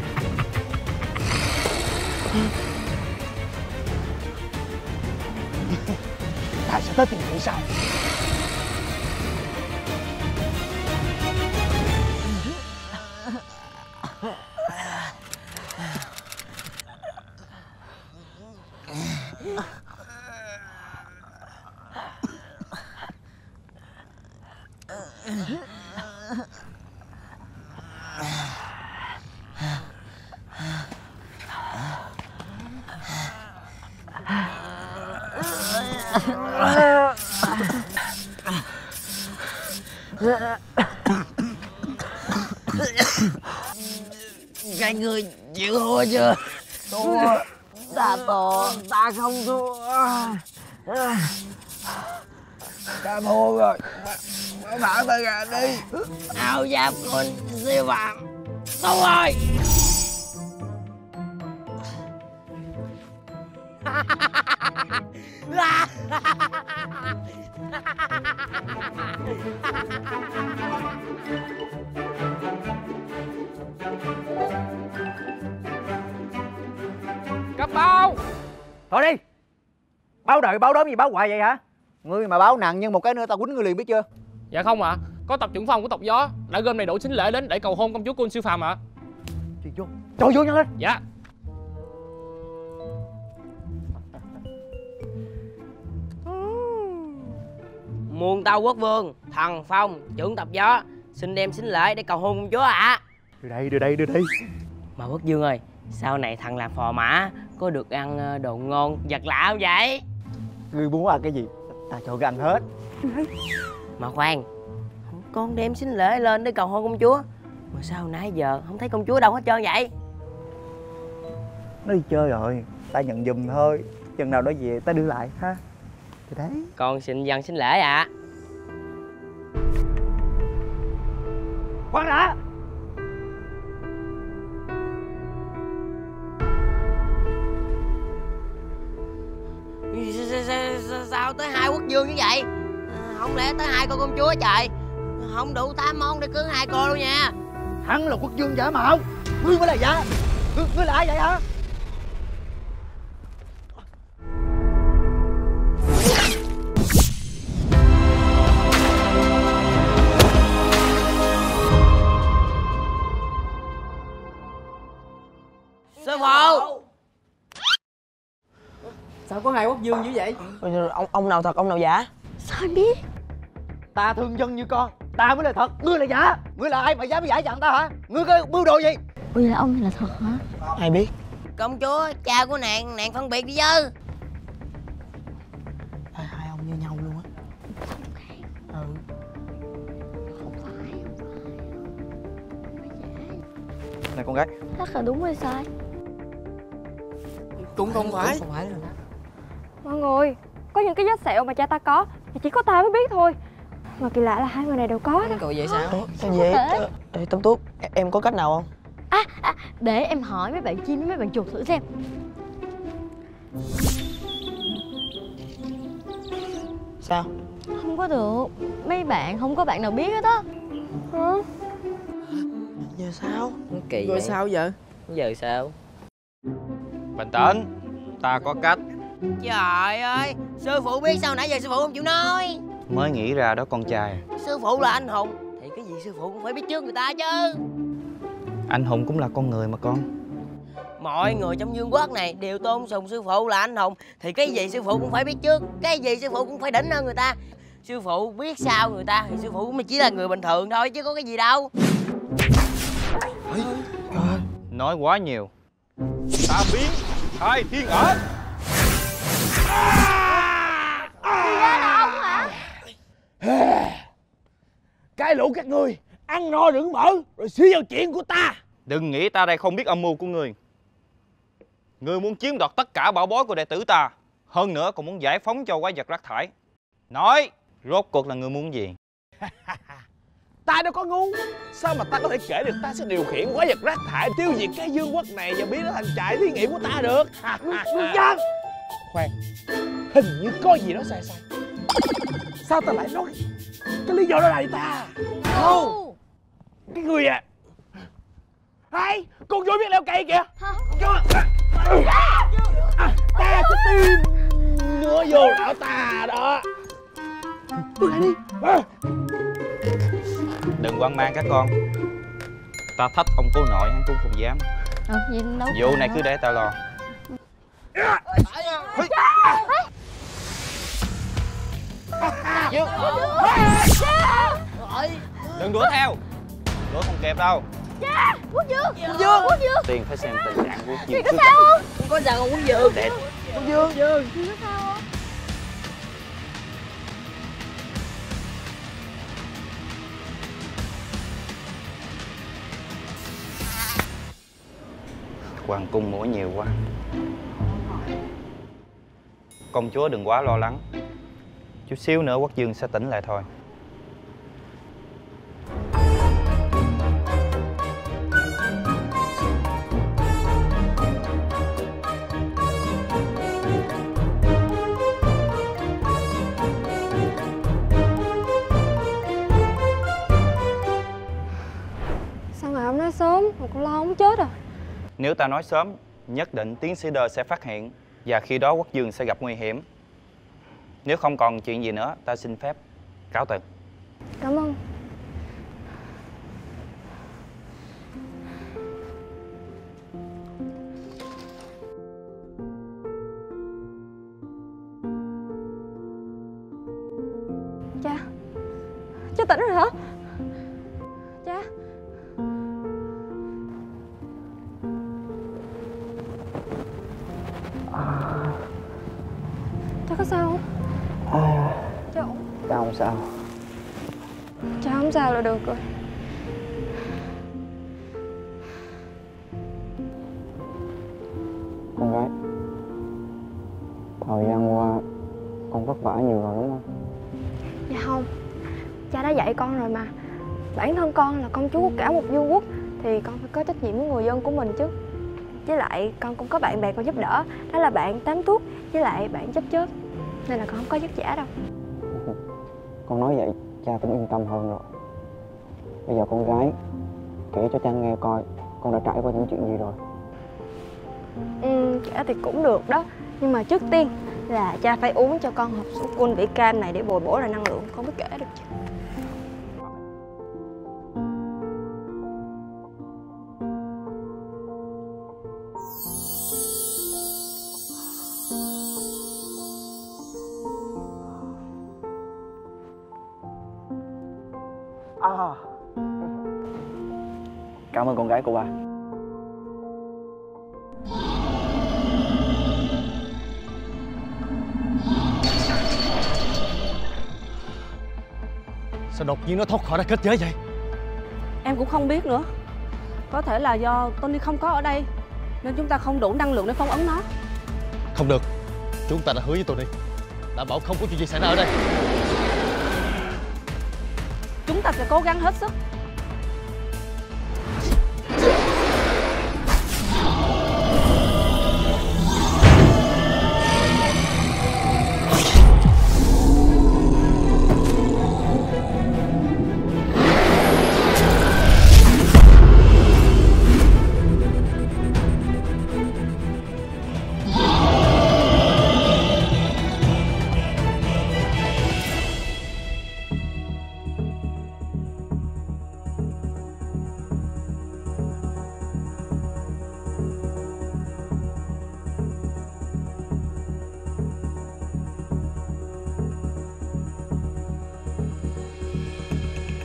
Ta sẽ tới tìm hiểu sau. Các người chịu thua chưa? Thua. Ta thua. Ta không thua. Ta thua rồi. Mở thả ta ra đi. Áo giáp con siêu phàm. Thua rồi. Cấp báo. Thôi đi. Báo đợi báo đốm gì báo hoài vậy hả? Ngươi mà báo nặng nhưng một cái nữa tao quýnh ngươi liền biết chưa? Dạ không ạ. À. Có tộc trưởng phòng của tộc gió đã gom đầy đủ sính lễ đến để cầu hôn công chúa Kun siêu phàm ạ. À. Đi vô. Cho vô nhanh lên. Dạ. Muôn tâu quốc vương, thần phong, trưởng tộc gió xin đem sính lễ để cầu hôn công chúa ạ. À. Đưa đây, đưa đây, đưa đây. Mà quốc vương ơi, sau này thằng làm phò mã có được ăn đồ ngon vật lạ không vậy? Ngươi muốn ăn cái gì ta cho ngươi ăn hết. Mà khoan, con đem sính lễ lên để cầu hôn công chúa, mà sao nãy giờ không thấy công chúa đâu hết trơn vậy? Nó đi chơi rồi, ta nhận giùm thôi. Chừng nào đó về ta đưa lại ha. Thì đấy. Con xin dân sính lễ ạ. À. Khoan đã. Sao tới hai quốc vương như vậy? Không lẽ tới hai con công chúa trời? Không đủ tám món để cưới hai cô đâu nha. Hắn là quốc vương giả mạo. Ngươi mới là giả. Ngươi, ngươi là ai vậy hả? Sư phụ. Sao có hai quốc vương dữ vậy? Ông ông nào thật ông nào giả? Sao anh biết? Ta thương dân như con, ta mới là thật, ngươi là giả. Ngươi là ai mà dám giả chặn ta hả? Ngươi có mưu đồ gì? Ui là ông là thật hả? Ai biết? Công chúa, cha của nàng, nàng phân biệt đi chứ. Hai, hai ông như nhau luôn á. Ừ. Này con gái. Chắc là đúng hay sai? Cũng không phải. Không phải rồi đó. Mọi người, có những cái vết sẹo mà cha ta có thì chỉ có ta mới biết thôi. Mà kỳ lạ là hai người này đều có đó. Cậu vậy sao? Sao, Sao vậy? vậy? Ê, Tấm Tuốt, em có cách nào không? À, à, để em hỏi mấy bạn chim với mấy bạn chuột thử xem. Sao? Không có được. Mấy bạn không có bạn nào biết hết á. Hả? Giờ sao? Kỳ Rồi vậy? sao giờ? Giờ sao? Bình tĩnh, ta có cách. Trời ơi, sư phụ biết sao nãy giờ sư phụ không chịu nói. Mới nghĩ ra đó con trai. Sư phụ là anh hùng thì cái gì sư phụ cũng phải biết trước người ta chứ. Anh hùng cũng là con người mà con. Mọi người trong vương quốc này đều tôn sùng sư phụ là anh hùng thì cái gì sư phụ cũng phải biết trước, cái gì sư phụ cũng phải đỉnh hơn người ta. Sư phụ biết sao người ta thì sư phụ cũng chỉ là người bình thường thôi chứ có cái gì đâu. Nói quá nhiều. Ta biến hai thiên ẩn. Thì ra là ông hả? Cái lũ các ngươi ăn no đừng mở rồi xí vào chuyện của ta. Đừng nghĩ ta đây không biết âm mưu của ngươi. Ngươi muốn chiếm đoạt tất cả bảo bối của đệ tử ta, hơn nữa còn muốn giải phóng cho quái vật rác thải. Nói rốt cuộc là ngươi muốn gì? Ta đâu có ngu. Sao mà ta có thể kể được ta sẽ điều khiển quái vật rác thải tiêu diệt cái vương quốc này và biến nó thành trại thí nghiệm của ta được? Nguyên Nhân. Khoan, hình như có gì đó sai sai. Sao ta lại nói cái lý do đó là ta? Không. Cái người à. Hay, con voi biết leo cây kìa. Ta sẽ tìm nữa vô lão ta đó. Tôi lại đi. Đừng hoang mang các con. Ta thách ông cố nội hắn cũng không dám. Ừ, gì đâu. Vụ này cứ để ta lo. Dương. Đừng đuổi theo. Đuổi không kịp đâu. Cha, Quốc Dương. Quốc Dương. Quốc Dương. Tiên phải xem tình trạng Quốc Dương. Chị có sao không? Không có sao không Quốc Dương. Đẹp. Quốc Dương. Dương. Chị có sao không? Hoàng cung mũi nhiều quá. Công chúa đừng quá lo lắng. Chút xíu nữa Quốc Dương sẽ tỉnh lại thôi. Sao ngày hôm nay sớm mà con lo không chết à? Nếu ta nói sớm, nhất định tiến sĩ Đơ sẽ phát hiện và khi đó Quốc Dương sẽ gặp nguy hiểm. Nếu không còn chuyện gì nữa, ta xin phép cáo từ. Cảm ơn. Cha, cha tỉnh rồi hả? Cha. Cha có sao không? À, Cha ổn. ta không sao. Cha không sao là được rồi. Con gái, thời gian qua con vất vả nhiều rồi đúng không? Dạ không, cha đã dạy con rồi mà. Bản thân con là công chúa của cả một vương quốc thì con phải có trách nhiệm với người dân của mình chứ. Với lại con cũng có bạn bè con giúp đỡ. Đó là bạn Tám Tuốt với lại bạn Chấp Chớp. Nên là con không có vất vả đâu. Con nói vậy cha cũng yên tâm hơn rồi. Bây giờ con gái kể cho cha nghe coi con đã trải qua những chuyện gì rồi. Ừ, kể thì cũng được đó. Nhưng mà trước tiên là cha phải uống cho con hộp sữa cool vị cam này để bồi bổ lại năng lượng. Con mới kể được chứ. À. Cảm ơn con gái của ba. Sao đột nhiên nó thoát khỏi ra kết giới vậy? Em cũng không biết nữa. Có thể là do Tony không có ở đây nên chúng ta không đủ năng lượng để phong ấn nó. Không được. Chúng ta đã hứa với Tony đảm bảo không có chuyện gì xảy ra ở đây. Chúng ta sẽ cố gắng hết sức.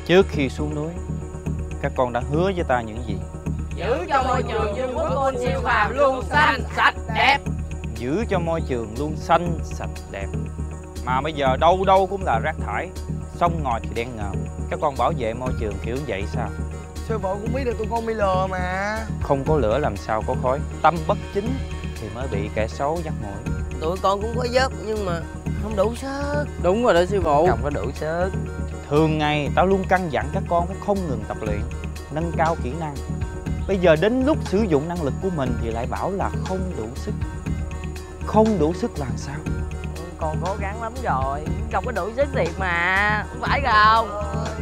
Trước khi xuống núi, các con đã hứa với ta những gì? Giữ cho môi trường Vương quốc Côn siêu phàm luôn xanh, sạch, đẹp. Giữ cho môi trường luôn xanh, sạch, đẹp. Mà bây giờ đâu đâu cũng là rác thải, sông ngòi thì đen ngòm. Các con bảo vệ môi trường kiểu vậy sao? Sư phụ cũng biết được tụi con bị lừa mà. Không có lửa làm sao có khói. Tâm bất chính thì mới bị kẻ xấu dắt mũi. Tụi con cũng có giúp nhưng mà không đủ sức. Đúng rồi đó sư phụ. Không có đủ sức. Thường ngày tao luôn căn dặn các con phải không ngừng tập luyện, nâng cao kỹ năng. Bây giờ đến lúc sử dụng năng lực của mình thì lại bảo là không đủ sức. Không đủ sức làm sao? Con cố gắng lắm rồi, không có đủ sức thiệt mà, phải không?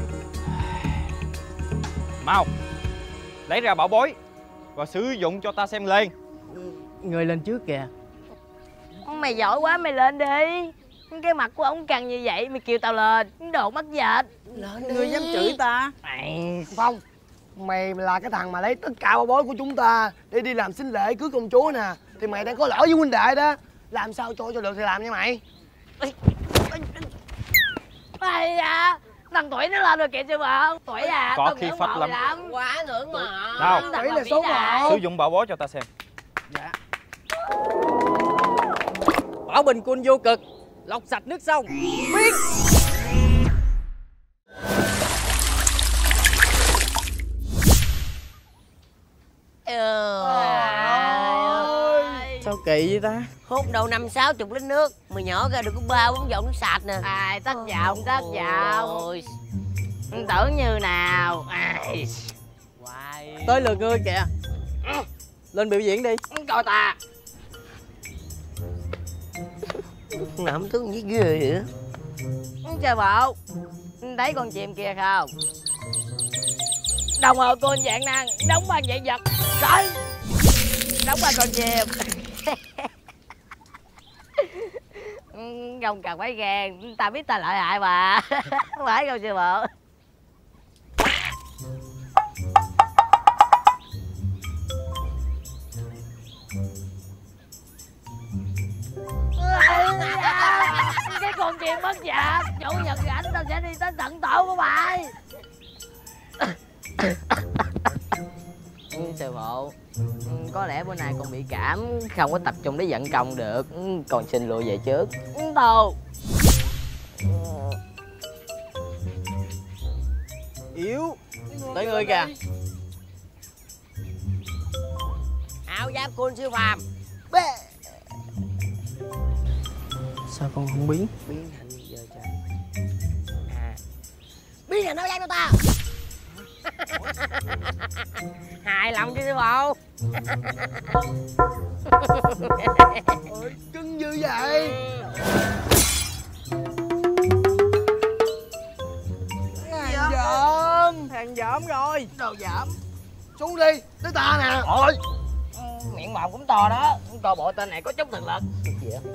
Mau lấy ra bảo bối và sử dụng cho ta xem lên. Người lên trước kìa. Mày giỏi quá, mày lên đi. Cái mặt của ông cằn như vậy mày kêu tao lên, đồ mắc dệt. Người dám chửi ta. Mày Phong, mày là cái thằng mà lấy tất cả bảo bối của chúng ta để đi làm sính lễ cưới công chúa nè, thì mày đang có lỗi với huynh đệ đó. Làm sao cho cho được thì làm nha mày. Mày à, thằng Tuổi nó lên rồi kìa sư phụ. Tuổi à, có khi phách lắm. lắm. Quá ngưỡng mộ. Đâu, Tuổi là số một. sử dụng bảo bối cho ta xem. Dạ. Bảo bình quân vô cực, lọc sạch nước sông. Biết. Ơi. Sao kỳ vậy ta? Hút đâu năm sáu chục lít nước, mày nhỏ ra được có ba bốn vọng nước sạch nè. Ai tắt vào, tắt vào. Tưởng như nào. Ai. Tới lượt ngươi kìa. Lên biểu diễn đi. Coi ta. Nằm tướng với ghê vậy. Trời bộ, thấy con chim kia không? Đồng hồ côn dạng năng đóng bằng dạng vật. Trời, đóng bằng con chim. Không cần phải ghen, ta biết ta lợi hại mà. Phải không sư bộ? Cái con chim mất dạ, chủ nhật rảnh tao sẽ đi tới tận tổ của mày. Sư phụ, có lẽ bữa nay con bị cảm, không có tập trung để vận công được. Con xin lùi về trước. Tù. Yếu. Tới người kìa. Áo giáp côn siêu phàm. Sao con không biến? Biến thành gì giờ trời? À, biến thành áo giáp cho ta. Hài lòng chứ sư phụ. Ôi, cưng như vậy. Hàng dởm. Hàng dởm rồi. Đồ dởm. Xuống đi, tới ta nè. Ôi, miệng mồm cũng to đó. Coi bộ tên này có chút thực lực. Gì vậy?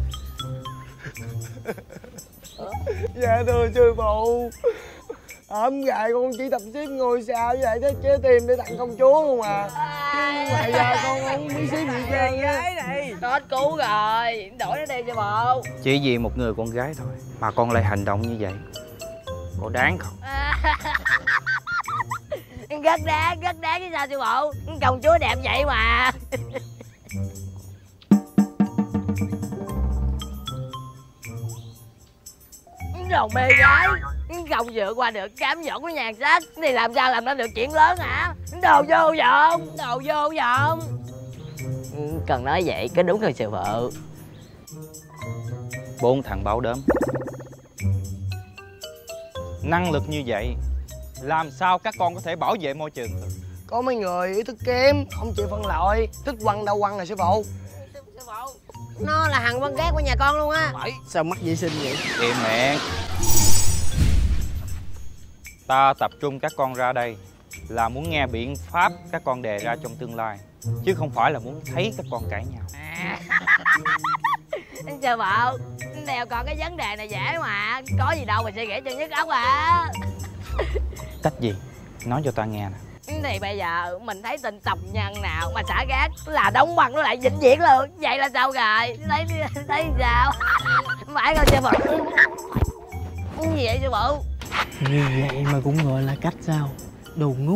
Dạ thưa sư phụ, ẩm gại con chỉ tập xếp ngôi sao với lại thiết chế tim để tặng công chúa không à. Chứ ngoài ra con không biết xếp gì trơn á. Này hết cứu rồi, đổi nó đi sư phụ. Chỉ vì một người con gái thôi mà con lại hành động như vậy, có đáng không? Rất đáng, rất đáng chứ sao sư phụ. Công chúa đẹp vậy mà. Đồ mê gái, không vượt qua được cám dỗ của nhàn sắc thì làm sao làm ra được chuyện lớn hả? Đồ vô vọng, đồ vô vọng. Cần nói vậy có đúng không sư phụ? Bốn thằng bảo đốm, năng lực như vậy làm sao các con có thể bảo vệ môi trường? Có mấy người ý thức kém, không chịu phân loại, thích quăng đâu quăng rồi sư phụ. Nó là thằng con ghét của nhà con luôn á. Sao mắc vệ sinh vậy? Im miệng. Ta tập trung các con ra đây là muốn nghe biện pháp các con đề ra trong tương lai, chứ không phải là muốn thấy các con cãi nhau. À. Sư phụ, đèo còn cái vấn đề này dễ mà. Có gì đâu mà suy nghĩ cho nhức óc à. Cách gì? Nói cho ta nghe nè. Thì bây giờ mình thấy tên tộc nhân nào mà xả gác là đóng băng nó lại vĩnh viễn luôn. Vậy là sao rồi? Thấy thấy sao? Phải không sư phụ? Gì vậy sư phụ? Như vậy mà cũng gọi là cách sao? Đồ ngu.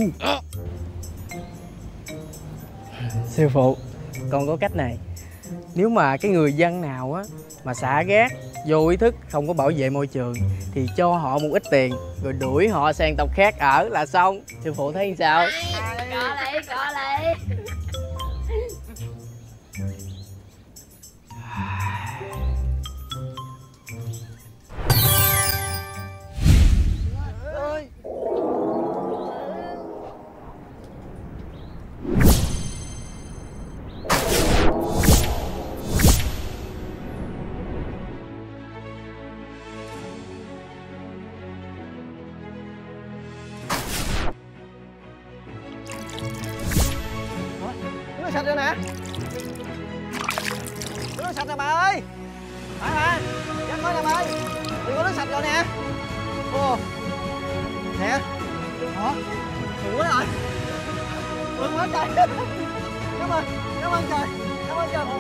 Sư phụ, con có cách này. Nếu mà cái người dân nào á mà xả rác vô ý thức không có bảo vệ môi trường thì cho họ một ít tiền rồi đuổi họ sang tộc khác ở là xong. Sư phụ thấy sao? Có lý, có lý. Nước sạch rồi nè. Nước sạch rồi bà ơi. Phải bà. Dạ coi nè bà ơi. Mình có nước sạch rồi nè. Ồ. Nè. Hả? Mừng quá rồi. Mừng quá trời. Cảm ơn. Cảm ơn trời. Cảm ơn trời.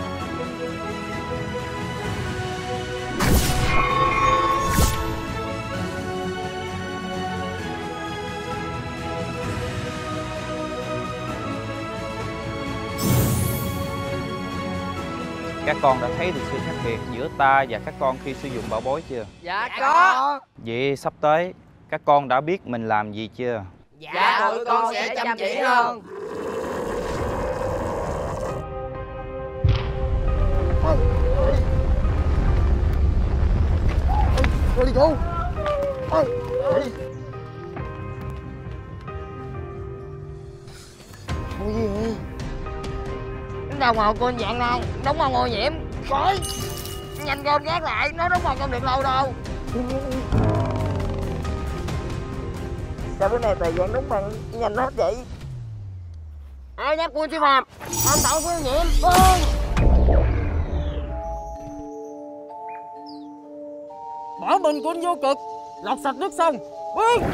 Các con đã thấy được sự khác biệt giữa ta và các con khi sử dụng bảo bối chưa? Dạ có. Vậy sắp tới các con đã biết mình làm gì chưa? Dạ tụi con sẽ chăm chỉ hơn. Ôi đi cô. Ôi. Ôi gì vậy? Đồng hồ côn dạng nào đóng vào ô nhiễm. Khỏi. Nhanh con gác lại, nó đóng vào không được lâu đâu. Sao bữa nay thời gian đóng bằng nhanh hết vậy? Ai nhắc quân sư phạm? Không tạo với nhiễm. Vâng. Bỏ bình quân vô cực, lọc sạch nước sông. Vâng.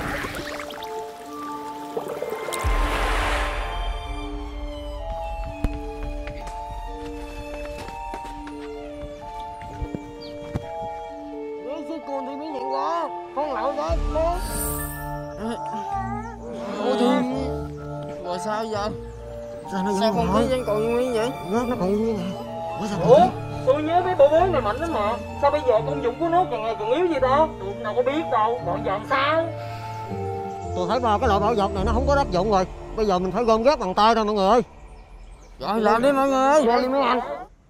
Con thì biến hiện quá. Con lậu đó con. Ôi thương. Rồi sao giờ? Sao nó Sao con vẫn còn nguyên vậy? Nó nó còn nguyên nè. Ủa sao? Ủa? Tôi nhớ mấy bộ bối này mạnh lắm mà. Sao bây giờ công dụng của nó càng ngày càng yếu vậy ta? Tôi đâu có biết đâu. Còn giờ làm sao? Tôi thấy ba cái loại bảo vật này nó không có tác dụng rồi. Bây giờ mình phải gom ghép bằng tay thôi mọi người ơi. Rồi làm đi mọi người ơi. Rồi đi mấy anh.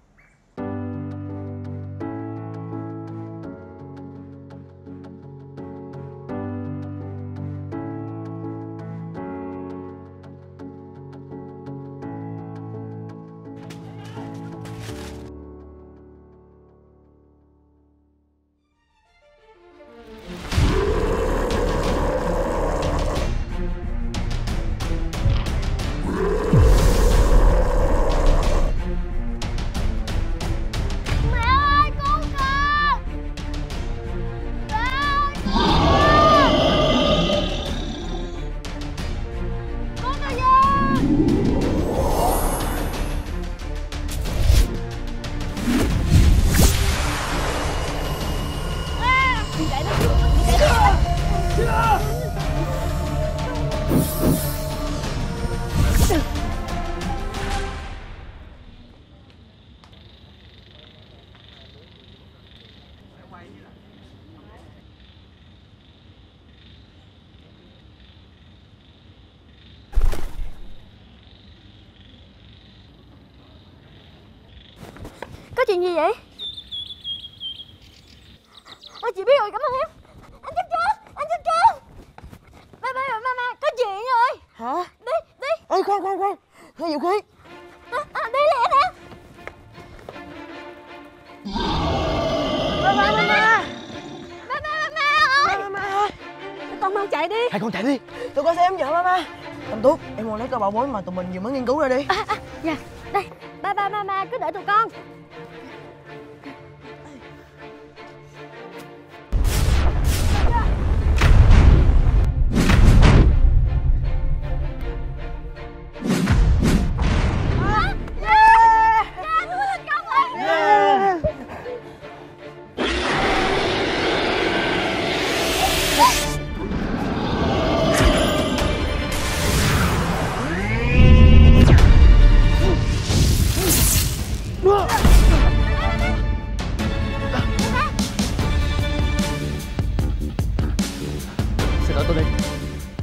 Có chuyện gì vậy? Ôi, chị biết rồi, cảm ơn em. Anh chắc chưa? Anh chắc chưa? Ba ba ba mama, có chuyện rồi. Hả? Đi, đi. Ê khoan khoan khoan. Hai vũ khí. À, à, đi lẹ nè. Ba ba mama. Ba ba mama ơi. Ba mama ơi. Con mau chạy đi. Hai con chạy đi. Tôi có xe em vợ mama. Tâm Túc, em mau lấy cái bảo bối mà tụi mình vừa mới nghiên cứu ra đi. À, à, dạ. Đây, ba ba mama cứ đợi tụi con.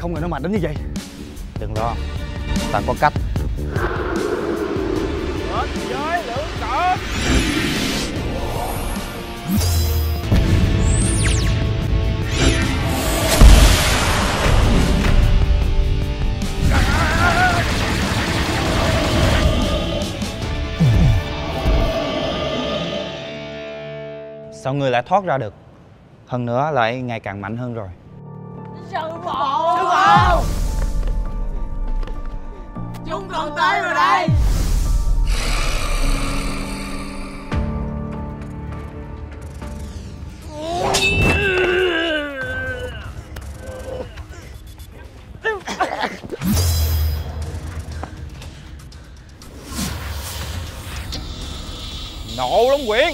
Không ngờ nó mạnh đến như vậy. Đừng lo, ta có cách. Hết giới lưỡng cỡ. Sao ngươi lại thoát ra được? Hơn nữa lại ngày càng mạnh hơn rồi. Sư phụ! Sư phụ! Chúng con tới rồi đây! Nộ Long Quyển.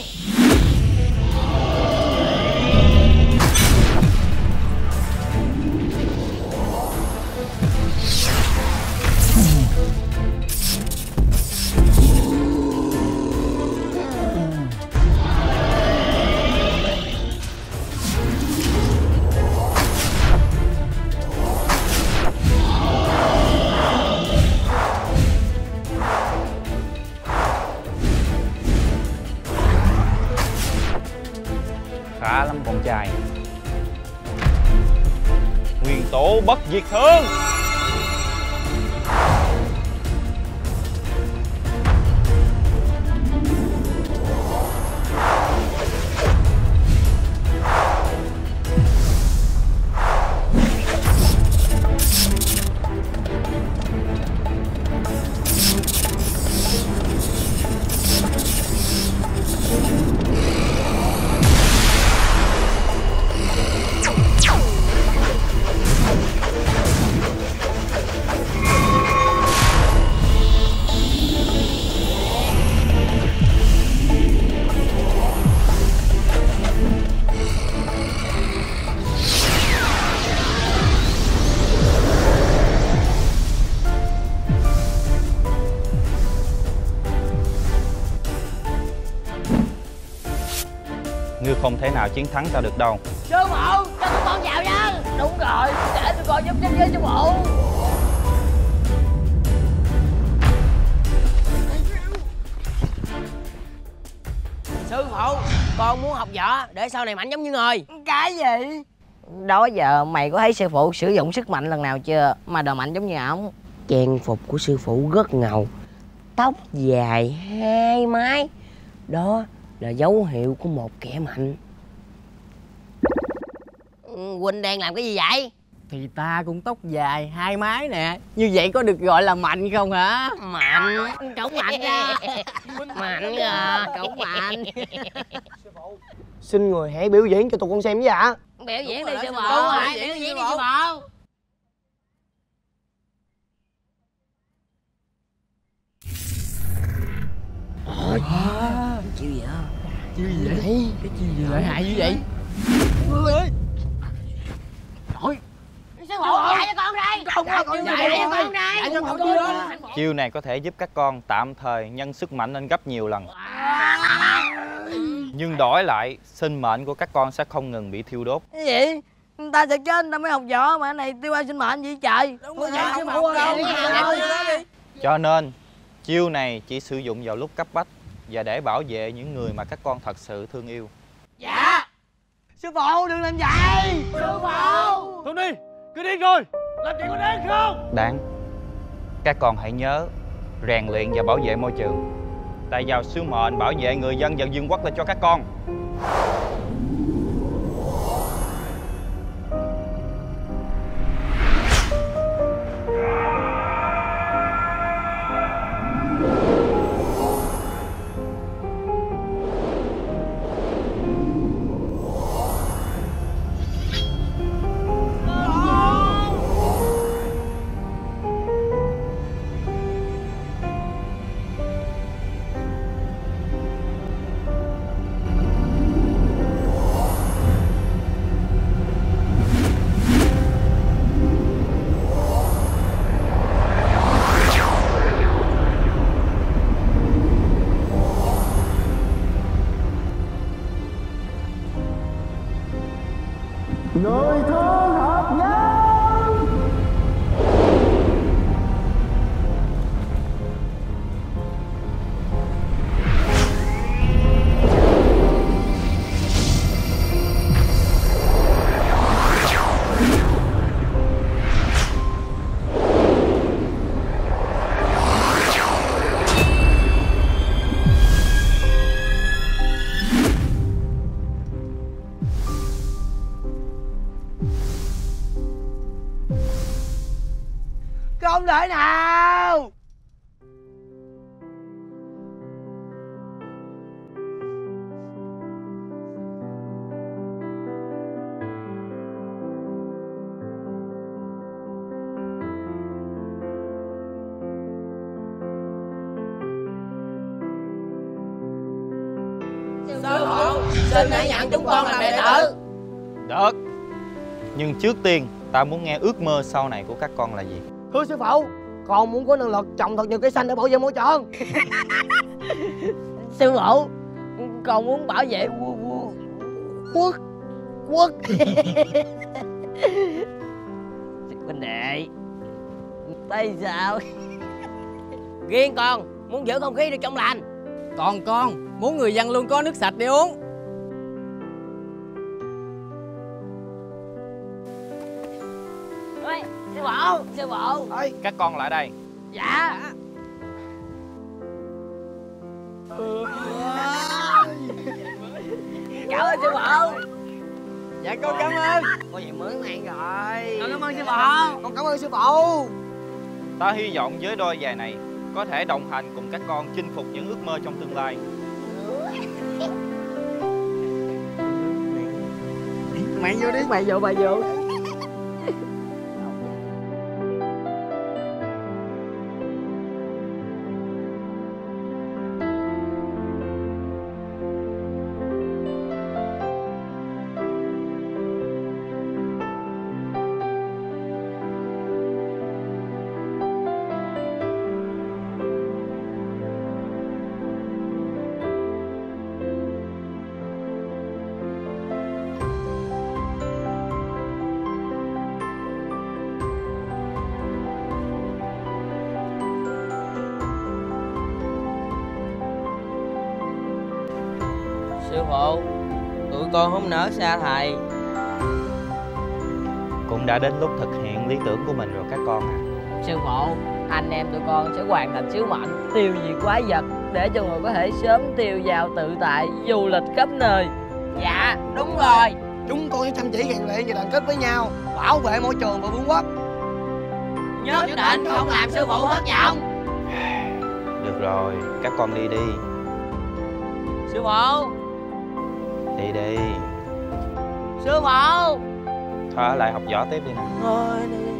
Khá lắm con trai. Nguyên tố bất diệt thương. Ngươi không thể nào chiến thắng ta được đâu. Sư phụ, cho tụi con vào nha. Đúng rồi, để tụi con giúp giúp với sư phụ. Sư phụ, con muốn học võ để sau này mạnh giống như người. Cái gì? Đó giờ mày có thấy sư phụ sử dụng sức mạnh lần nào chưa mà đòi mạnh giống như ổng? Trang phục của sư phụ rất ngầu, tóc dài hai mái, đó là dấu hiệu của một kẻ mạnh. Huynh đang làm cái gì vậy? Thì ta cũng tóc dài hai mái nè, như vậy có được gọi là mạnh không hả? Mạnh, cậu mạnh ra. Mạnh à, cậu mạnh. Xin người hãy biểu diễn cho tụi con xem với ạ. Biểu diễn đi sư phụ. Đúng rồi, Biểu diễn đi sư phụ. Ôi, chiêu gì hả? Chiêu gì vậy? Cái chiêu gì lợi hại như vậy? Ơi. Trời. Sư phụ dạy cho con đây. Không có con dạy cho con đây. Dạy cho con đây. Chiêu này có thể giúp các con tạm thời nhân sức mạnh lên gấp nhiều lần. Nhưng đổi lại, sinh mệnh của các con sẽ không ngừng bị thiêu đốt. Cái gì? Ta sẽ chết, ta mới học võ mà, cái này tiêu ai sinh mệnh gì trời? Đúng rồi, sư phụ đâu. Cho nên, chiêu này chỉ sử dụng vào lúc cấp bách và để bảo vệ những người mà các con thật sự thương yêu. Dạ. Sư phụ đừng làm vậy. Sư phụ. Thôi đi, cứ đi rồi. Làm chuyện có đáng không? Đáng. Các con hãy nhớ rèn luyện và bảo vệ môi trường. Ta giao sứ mệnh bảo vệ người dân và vương quốc lên cho các con. Người thương hợp nhân. Không thể nào. Sư phụ, xin hãy nhận chúng con làm đệ tử. Được. Nhưng trước tiên ta muốn nghe ước mơ sau này của các con là gì? Thưa sư phụ, con muốn có năng lực trồng thật nhiều cây xanh để bảo vệ môi trường. Sư phụ, con muốn bảo vệ quốc quốc. Huynh đệ, tại sao? Riêng con muốn giữ không khí được trong lành. Còn con muốn người dân luôn có nước sạch để uống. Ê, sư phụ, sư phụ. Ê, các con lại đây. Dạ. Cảm ơn sư phụ. Dạ con cảm ơn. Con gì mới mang rồi. Con cảm ơn sư phụ. Con cảm ơn sư phụ. Ta hy vọng với đôi giày này có thể đồng hành cùng các con chinh phục những ước mơ trong tương lai. Mày vô đi, mày vô, mày vô. Sư phụ, tụi con không nỡ xa thầy. Cũng đã đến lúc thực hiện lý tưởng của mình rồi các con à. Sư phụ, anh em tụi con sẽ hoàn thành sứ mệnh tiêu diệt quái vật để cho người có thể sớm tiêu dao tự tại du lịch khắp nơi. Dạ, đúng rồi. Chúng con sẽ chăm chỉ rèn luyện và đoàn kết với nhau, bảo vệ môi trường và vương quốc. Nhất định không làm sư phụ thất vọng. Được rồi, các con đi đi. Sư phụ, Đi đi. sư phụ. Thôi ở lại học võ tiếp đi nè. Thôi đi đi.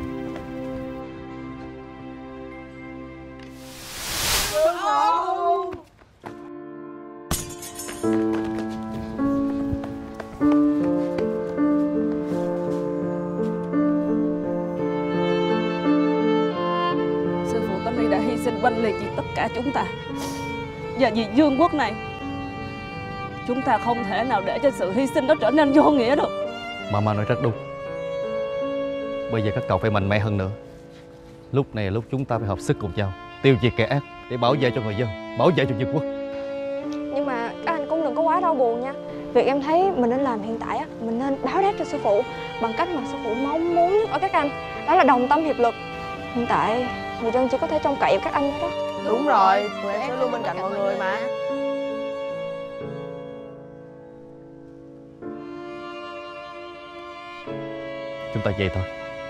Sư phụ. Sư phụ Tâm Ly đã hy sinh oanh liệt vì tất cả chúng ta. Và vì vương quốc này, chúng ta không thể nào để cho sự hy sinh đó trở nên vô nghĩa được. Mama nói rất đúng. Bây giờ các cậu phải mạnh mẽ hơn nữa. Lúc này là lúc chúng ta phải hợp sức cùng nhau tiêu diệt kẻ ác để bảo vệ cho người dân, bảo vệ cho vương quốc. Nhưng mà các anh cũng đừng có quá đau buồn nha. Việc em thấy mình nên làm hiện tại á, mình nên báo đáp cho sư phụ bằng cách mà sư phụ mong muốn nhất ở các anh, đó là đồng tâm hiệp lực. Hiện tại người dân chỉ có thể trông cậy vào các anh thôi đó. Đúng rồi, tụi em sẽ luôn bên cạnh mọi người mà. Chúng ta về thôi.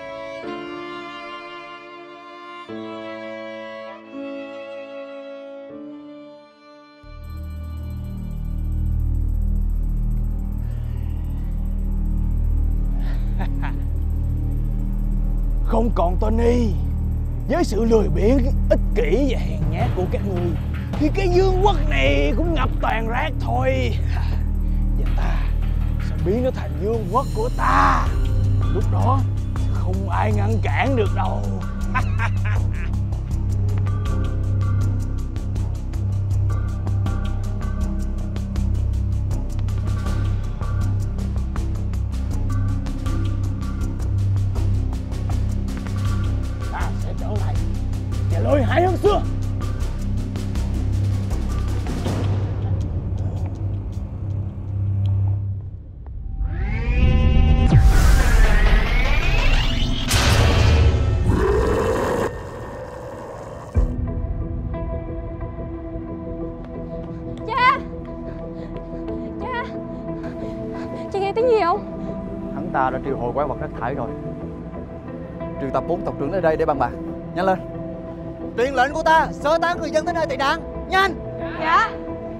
Không còn Tony, với sự lười biếng, ích kỷ và hèn nhát của các người thì cái vương quốc này cũng ngập toàn rác thôi. Và ta sẽ biến nó thành vương quốc của ta. Lúc đó không ai ngăn cản được đâu. Ta sẽ trở lại và lôi hại hơn xưa. Hắn ta đã triệu hồi quái vật rác thải rồi. Triệu tập bốn tộc trưởng ở đây để bàn bạc. Nhanh lên. Truyền lệnh của ta sơ tán người dân tới nơi tị nạn. Nhanh. Dạ.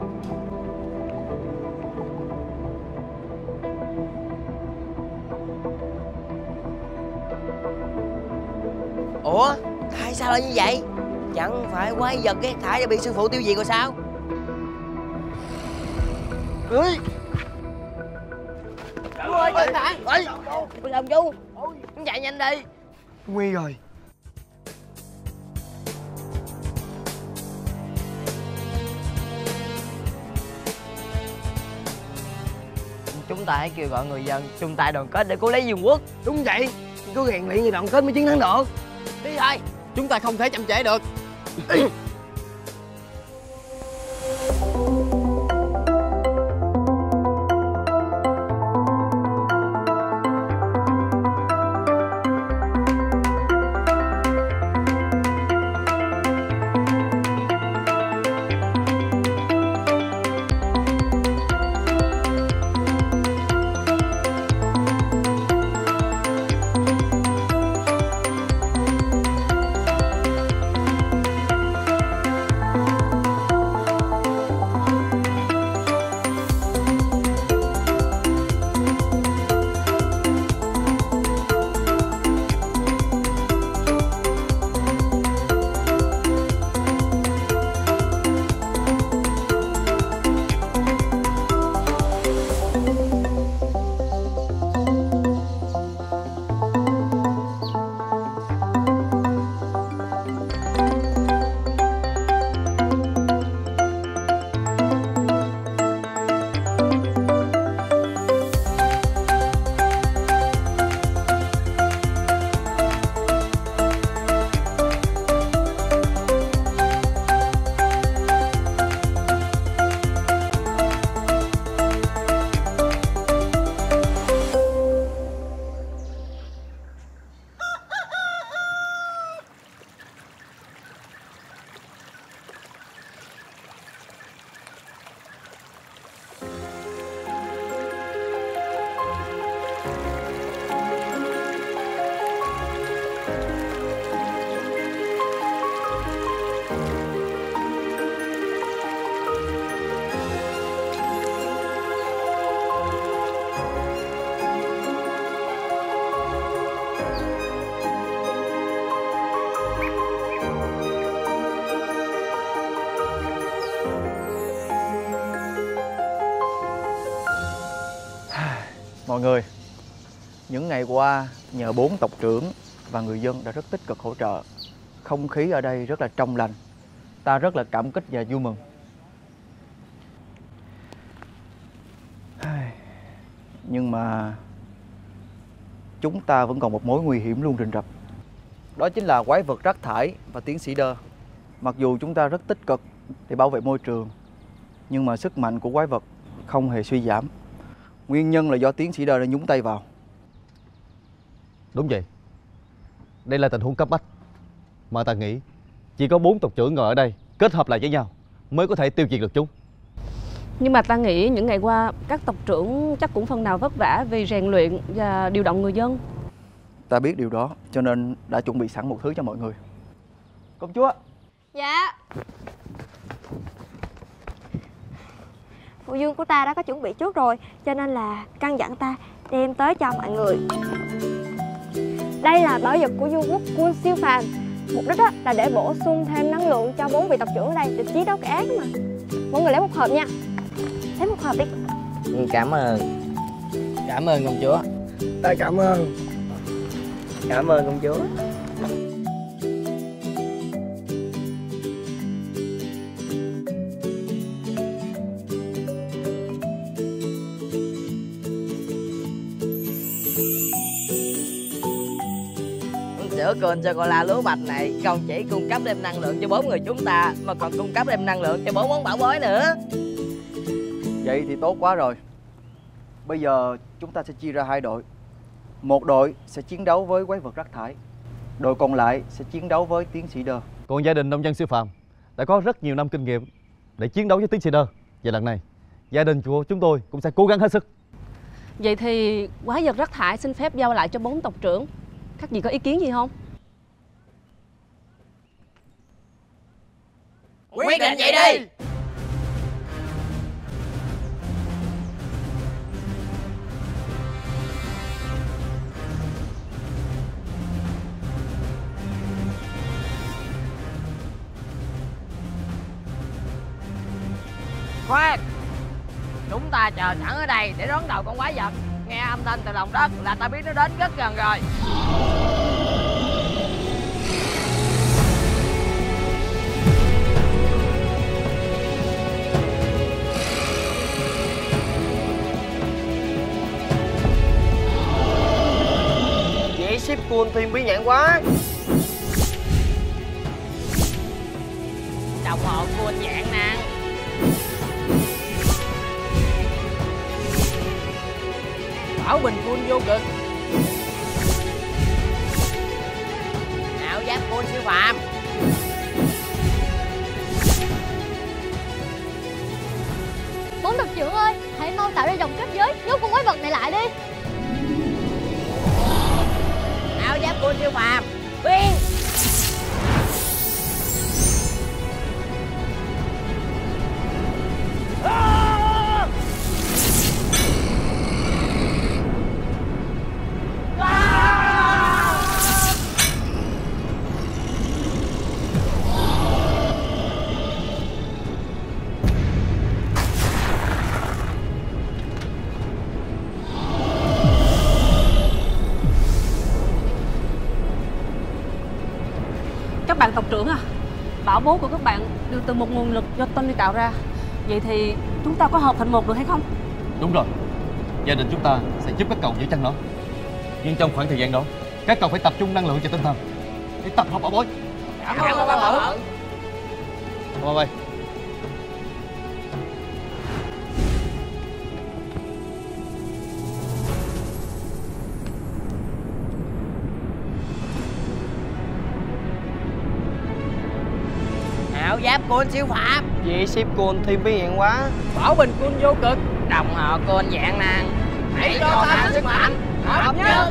Ủa tại sao lại như vậy? Chẳng phải quái vật ghét thải đã bị sư phụ tiêu diệt rồi sao? Ơi chú ơi, cẩn thận. Ơi đừng làm chú, chạy nhanh đi. Nguy rồi. Chúng ta hãy kêu gọi người dân chung tay đoàn kết để cứu lấy vương quốc. Đúng vậy, có rèn luyện người đoàn kết mới chiến thắng được. Đi thôi. Chúng ta không thể chậm trễ được. Mọi người, những ngày qua nhờ bốn tộc trưởng và người dân đã rất tích cực hỗ trợ. Không khí ở đây rất là trong lành. Ta rất là cảm kích và vui mừng. Nhưng mà chúng ta vẫn còn một mối nguy hiểm luôn rình rập. Đó chính là quái vật rác thải và tiến sĩ Đơ. Mặc dù chúng ta rất tích cực để bảo vệ môi trường, nhưng mà sức mạnh của quái vật không hề suy giảm. Nguyên nhân là do tiến sĩ Đơ đã nhúng tay vào. Đúng vậy. Đây là tình huống cấp bách mà ta nghĩ chỉ có bốn tộc trưởng ngồi ở đây kết hợp lại với nhau mới có thể tiêu diệt được chúng. Nhưng mà ta nghĩ những ngày qua các tộc trưởng chắc cũng phần nào vất vả vì rèn luyện và điều động người dân. Ta biết điều đó cho nên đã chuẩn bị sẵn một thứ cho mọi người. Công chúa. Dạ. Phụ dương của ta đã có chuẩn bị trước rồi, cho nên là căn dặn ta đem tới cho mọi người. Đây là bảo vật của vương quốc Quân siêu phàm. Mục đích là để bổ sung thêm năng lượng cho bốn vị tộc trưởng ở đây để chiến đấu kẻ ác mà. Mọi người lấy một hộp nha. Lấy một hộp đi. Cảm ơn. Cảm ơn công chúa. Ta cảm ơn. Cảm ơn công chúa. Sữa cồn sô-cô-la lúa bạch này không chỉ cung cấp thêm năng lượng cho bốn người chúng ta mà còn cung cấp thêm năng lượng cho bốn món bảo bối nữa. Vậy thì tốt quá rồi. Bây giờ chúng ta sẽ chia ra hai đội. Một đội sẽ chiến đấu với quái vật rác thải, đội còn lại sẽ chiến đấu với tiến sĩ Đơ. Còn gia đình nông dân siêu phàm đã có rất nhiều năm kinh nghiệm để chiến đấu với tiến sĩ Đơ. Và lần này gia đình của chúng tôi cũng sẽ cố gắng hết sức. Vậy thì quái vật rác thải xin phép giao lại cho bốn tộc trưởng. Các vị có ý kiến gì không? Quyết định vậy đi. Khoan, chúng ta chờ sẵn ở đây để đón đầu con quái vật. Nghe âm thanh từ lòng đất là ta biết nó đến rất gần rồi. Vậy ship cool thêm bí nhãn quá. Đồng hồ cool dạng năng. Bảo bình cool vô cực. Áo giáp cool siêu phàm. Bốn tộc trưởng ơi, hãy mau tạo ra dòng kết giới nhốt con quái vật này lại đi. Áo giáp cool siêu phàm. Biên. Các bạn tộc trưởng à, bảo bối của các bạn đều từ một nguồn lực do Tony tạo ra. Vậy thì chúng ta có hợp thành một được hay không? Đúng rồi, gia đình chúng ta sẽ giúp các cậu giữ chân nó. Nhưng trong khoảng thời gian đó, các cậu phải tập trung năng lượng và tinh thần để tập hợp bảo bối. Cảm ơn ba Bự. Ba Bay. Áo giáp cool siêu phàm. Vậy ship cool thêm bí nhãn quá. Bảo bình cool vô cực. Đồng hồ cool dạng năng. Hãy cho ta sức mạnh hợp nhất.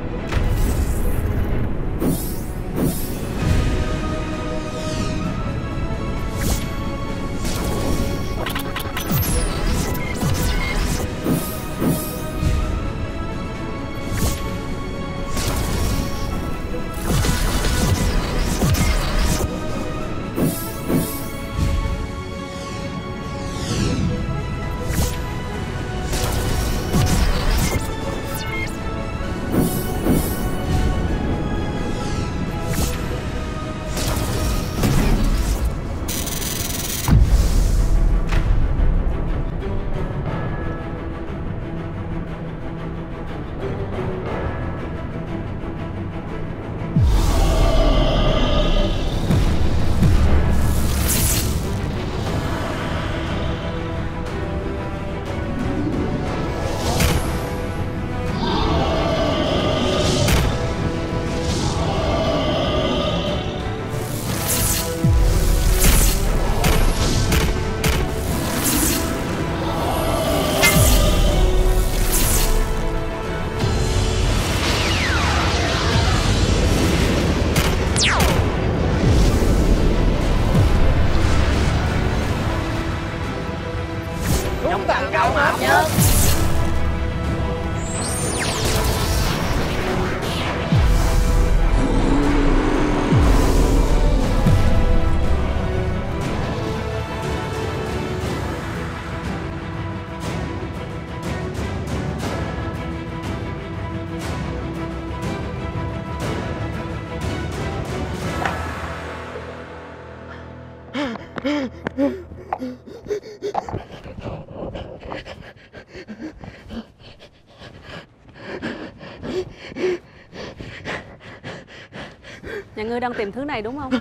Nhà ngươi đang tìm thứ này đúng không?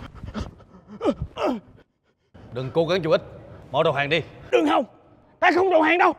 Đừng cố gắng vô ích, mau đầu hàng đi. Đừng không, ta không đầu hàng đâu.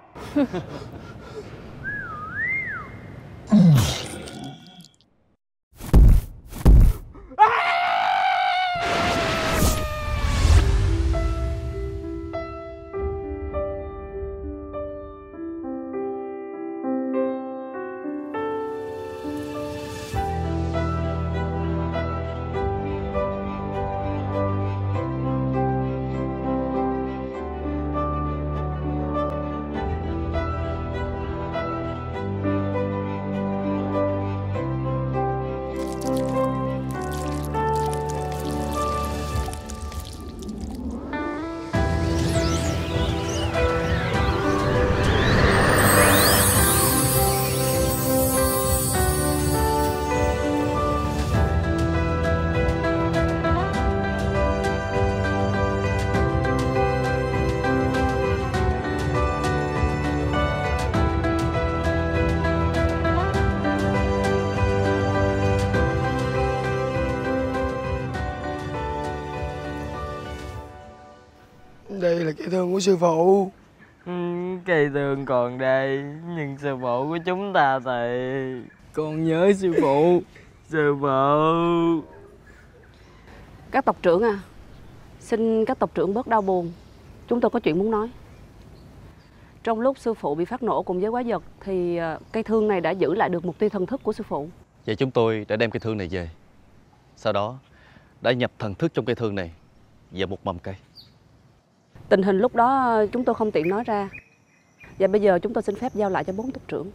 là cây thương của sư phụ. Ừ, cây thương còn đây, nhưng sư phụ của chúng ta thì... Con nhớ sư phụ. Sư phụ. Các tộc trưởng à, xin các tộc trưởng bớt đau buồn. Chúng tôi có chuyện muốn nói. Trong lúc sư phụ bị phát nổ cùng với quái vật thì cây thương này đã giữ lại được mục tiêu thần thức của sư phụ. Vậy chúng tôi đã đem cây thương này về. Sau đó đã nhập thần thức trong cây thương này vào một mầm cây. Tình hình lúc đó chúng tôi không tiện nói ra. Và bây giờ chúng tôi xin phép giao lại cho bốn tộc trưởng.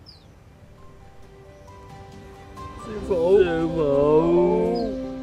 Sư phụ. Sư phụ.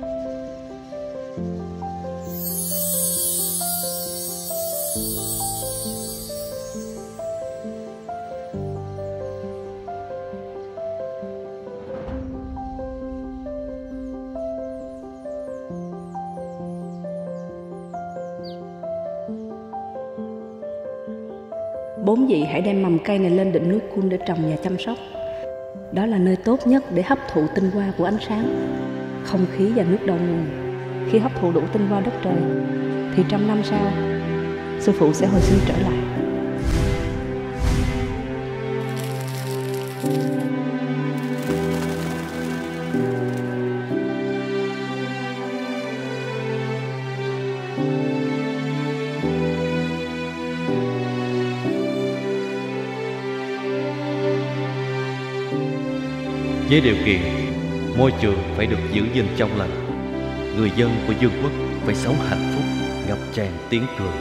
Bốn vị hãy đem mầm cây này lên đỉnh núi Kun để trồng và chăm sóc. Đó là nơi tốt nhất để hấp thụ tinh hoa của ánh sáng, không khí và nước đầu nguồn. Khi hấp thụ đủ tinh hoa đất trời, thì trăm năm sau, sư phụ sẽ hồi sinh trở lại. Với điều kiện môi trường phải được giữ gìn trong lành, người dân của vương quốc phải sống hạnh phúc, ngập tràn tiếng cười.